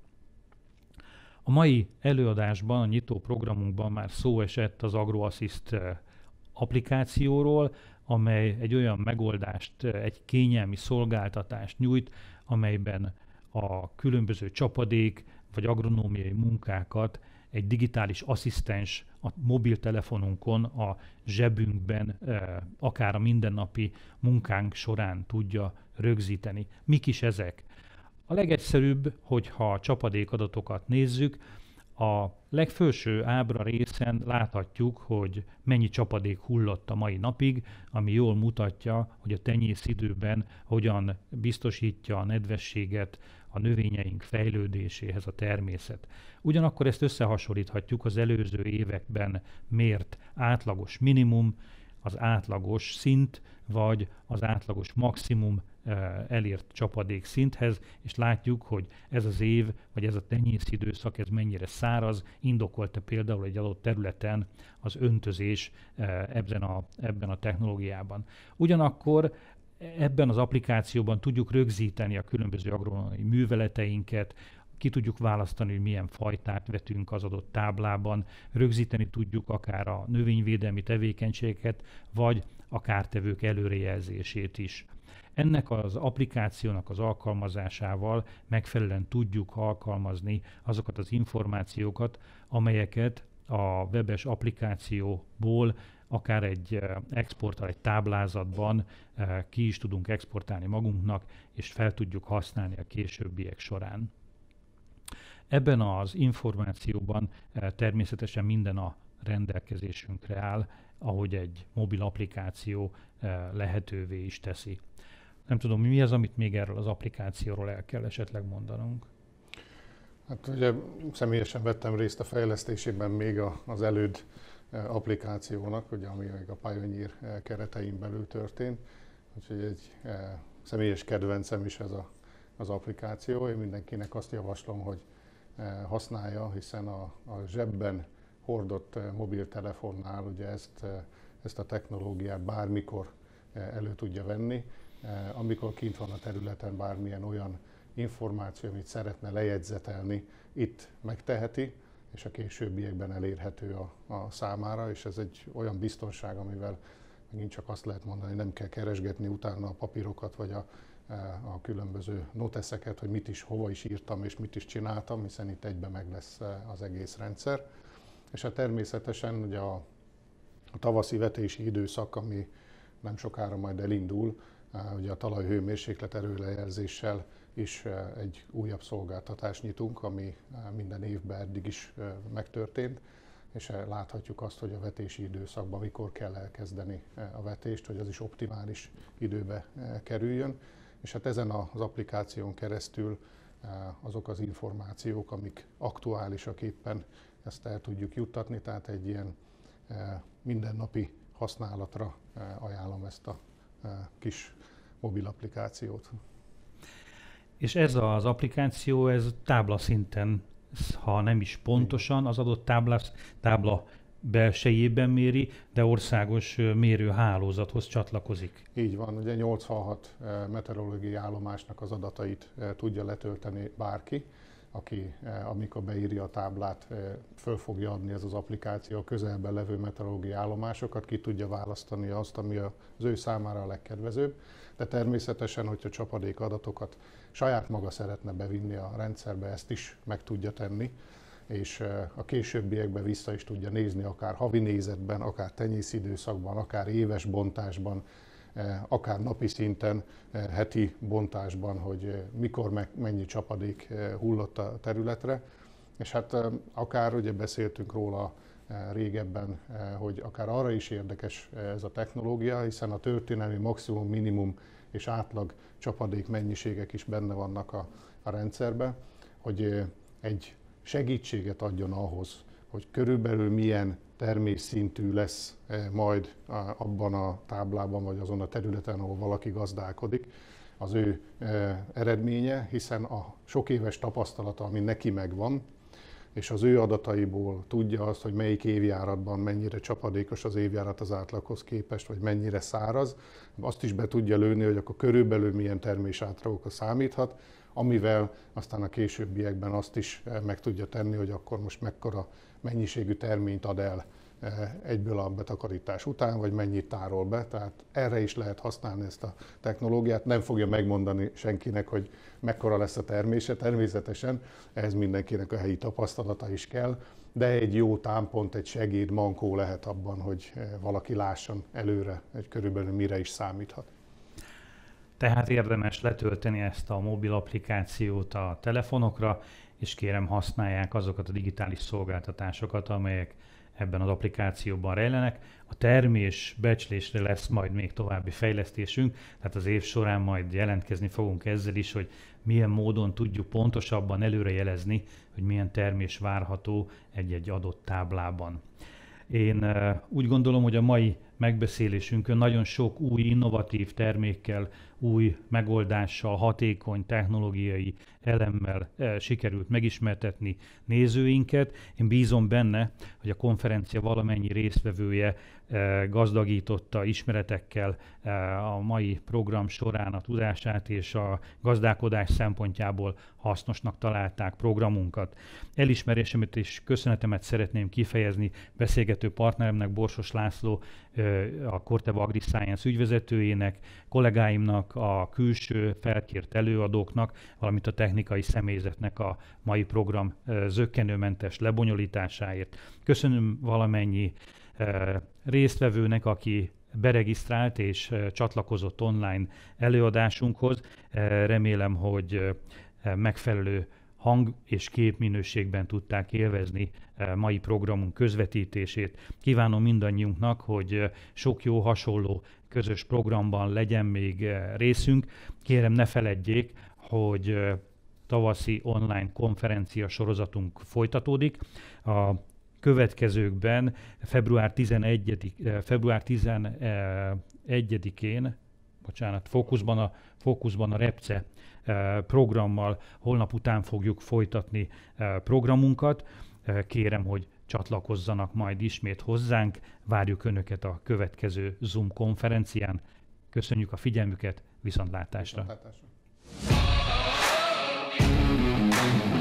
A mai előadásban, a nyitó programunkban már szó esett az AgroAssist applikációról, amely egy olyan megoldást, egy kényelmi szolgáltatást nyújt, amelyben a különböző csapadék vagy agronómiai munkákat egy digitális asszisztens a mobiltelefonunkon, a zsebünkben, akár a mindennapi munkánk során tudja rögzíteni. Mik is ezek? A legegyszerűbb, hogyha a csapadékadatokat nézzük, a legfelső ábra részen láthatjuk, hogy mennyi csapadék hullott a mai napig, ami jól mutatja, hogy a tenyészidőben hogyan biztosítja a nedvességet a növényeink fejlődéséhez a természet. Ugyanakkor ezt összehasonlíthatjuk az előző években mért átlagos minimum, az átlagos szint, vagy az átlagos maximum elért csapadék szinthez, és látjuk, hogy ez az év, vagy ez a tenyészidőszak, ez mennyire száraz, indokolta például egy adott területen az öntözés ebben a, ebben a technológiában. Ugyanakkor ebben az applikációban tudjuk rögzíteni a különböző agronómiai műveleteinket, ki tudjuk választani, hogy milyen fajtát vetünk az adott táblában, rögzíteni tudjuk akár a növényvédelmi tevékenységeket, vagy a kártevők előrejelzését is. Ennek az applikációnak az alkalmazásával megfelelően tudjuk alkalmazni azokat az információkat, amelyeket a webes applikációból akár egy exporttal, egy táblázatban ki is tudunk exportálni magunknak, és fel tudjuk használni a későbbiek során. Ebben az információban természetesen minden a rendelkezésünkre áll, ahogy egy mobil applikáció lehetővé is teszi. Nem tudom, mi az, amit még erről az applikációról el kell esetleg mondanunk? Hát ugye személyesen vettem részt a fejlesztésében még az előd applikációnak, ugye, ami még a Pioneer keretein belül történt. Úgyhogy egy személyes kedvencem is ez a, az applikáció. Én mindenkinek azt javaslom, hogy használja, hiszen a, a zsebben hordott mobiltelefonnál ugye ezt, ezt a technológiát bármikor elő tudja venni. Amikor kint van a területen bármilyen olyan információ, amit szeretne lejegyzetelni, itt megteheti, és a későbbiekben elérhető a, a számára, és ez egy olyan biztonság, amivel megint csak azt lehet mondani, hogy nem kell keresgetni utána a papírokat, vagy a, a különböző noteszeket, hogy mit is, hova is írtam, és mit is csináltam, hiszen itt egyben meg lesz az egész rendszer. És hát természetesen ugye a, a tavaszi vetési időszak, ami nem sokára majd elindul, ugye a talajhőmérséklet erőlejelzéssel is egy újabb szolgáltatást nyitunk, ami minden évben eddig is megtörtént, és láthatjuk azt, hogy a vetési időszakban mikor kell elkezdeni a vetést, hogy az is optimális időbe kerüljön. És hát ezen az applikáción keresztül azok az információk, amik aktuálisak éppen, ezt el tudjuk juttatni, tehát egy ilyen mindennapi használatra ajánlom ezt a kis mobil applikációt. És ez az applikáció, ez táblaszinten, ha nem is pontosan az adott táblás, tábla belsejében méri, de országos mérőhálózathoz csatlakozik. Így van, ugye nyolcvanhat meteorológiai állomásnak az adatait tudja letölteni bárki, aki amikor beírja a táblát, föl fogja adni ez az applikáció a közelben levő meteorológiai állomásokat, ki tudja választani azt, ami az ő számára a legkedvezőbb. De természetesen, hogyha csapadék adatokat saját maga szeretne bevinni a rendszerbe, ezt is meg tudja tenni, és a későbbiekben vissza is tudja nézni, akár havi nézetben, akár tenyészidőszakban, akár éves bontásban, akár napi szinten, heti bontásban, hogy mikor meg mennyi csapadék hullott a területre. És hát akár ugye beszéltünk róla régebben, hogy akár arra is érdekes ez a technológia, hiszen a történelmi maximum, minimum és átlag csapadék mennyiségek is benne vannak a, a rendszerben, hogy egy segítséget adjon ahhoz, hogy körülbelül milyen termésszintű lesz majd abban a táblában, vagy azon a területen, ahol valaki gazdálkodik, az ő eredménye, hiszen a sok éves tapasztalata, ami neki megvan, és az ő adataiból tudja azt, hogy melyik évjáratban mennyire csapadékos az évjárat az átlaghoz képest, vagy mennyire száraz, azt is be tudja lőni, hogy akkor körülbelül milyen termésátlagokra számíthat, amivel aztán a későbbiekben azt is meg tudja tenni, hogy akkor most mekkora mennyiségű terményt ad el egyből a betakarítás után, vagy mennyit tárol be. Tehát erre is lehet használni ezt a technológiát. Nem fogja megmondani senkinek, hogy mekkora lesz a termése, természetesen ehhez mindenkinek a helyi tapasztalata is kell, de egy jó támpont, egy segéd, mankó lehet abban, hogy valaki lásson előre, hogy körülbelül mire is számíthat. Tehát érdemes letölteni ezt a mobil applikációt a telefonokra, és kérem használják azokat a digitális szolgáltatásokat, amelyek ebben az applikációban rejlenek. A termés becslésre lesz majd még további fejlesztésünk, tehát az év során majd jelentkezni fogunk ezzel is, hogy milyen módon tudjuk pontosabban előrejelezni, hogy milyen termés várható egy-egy adott táblában. Én úgy gondolom, hogy a mai megbeszélésünkön nagyon sok új innovatív termékkel, új megoldással, hatékony technológiai elemmel sikerült megismertetni nézőinket. Én bízom benne, hogy a konferencia valamennyi résztvevője gazdagította ismeretekkel a mai program során a tudását, és a gazdálkodás szempontjából hasznosnak találták programunkat. Elismerésemet és köszönetemet szeretném kifejezni beszélgető partneremnek, Borsos László a Corteva AgriScience ügyvezetőjének, kollégáimnak, a külső felkért előadóknak, valamint a technikai személyzetnek a mai program zökkenőmentes lebonyolításáért. Köszönöm valamennyi résztvevőnek, aki beregisztrált és csatlakozott online előadásunkhoz. Remélem, hogy megfelelő hang- és képminőségben tudták élvezni mai programunk közvetítését. Kívánom mindannyiunknak, hogy sok jó hasonló közös programban legyen még részünk. Kérem, ne feledjék, hogy tavaszi online konferencia sorozatunk folytatódik. A következőkben február tizenegyedikén, február tizenegyedikén, bocsánat, fókuszban a, fókuszban a Repce programmal holnap után fogjuk folytatni programunkat. Kérem, hogy csatlakozzanak majd ismét hozzánk. Várjuk Önöket a következő Zoom konferencián. Köszönjük a figyelmüket, viszontlátásra! Viszontlátásra.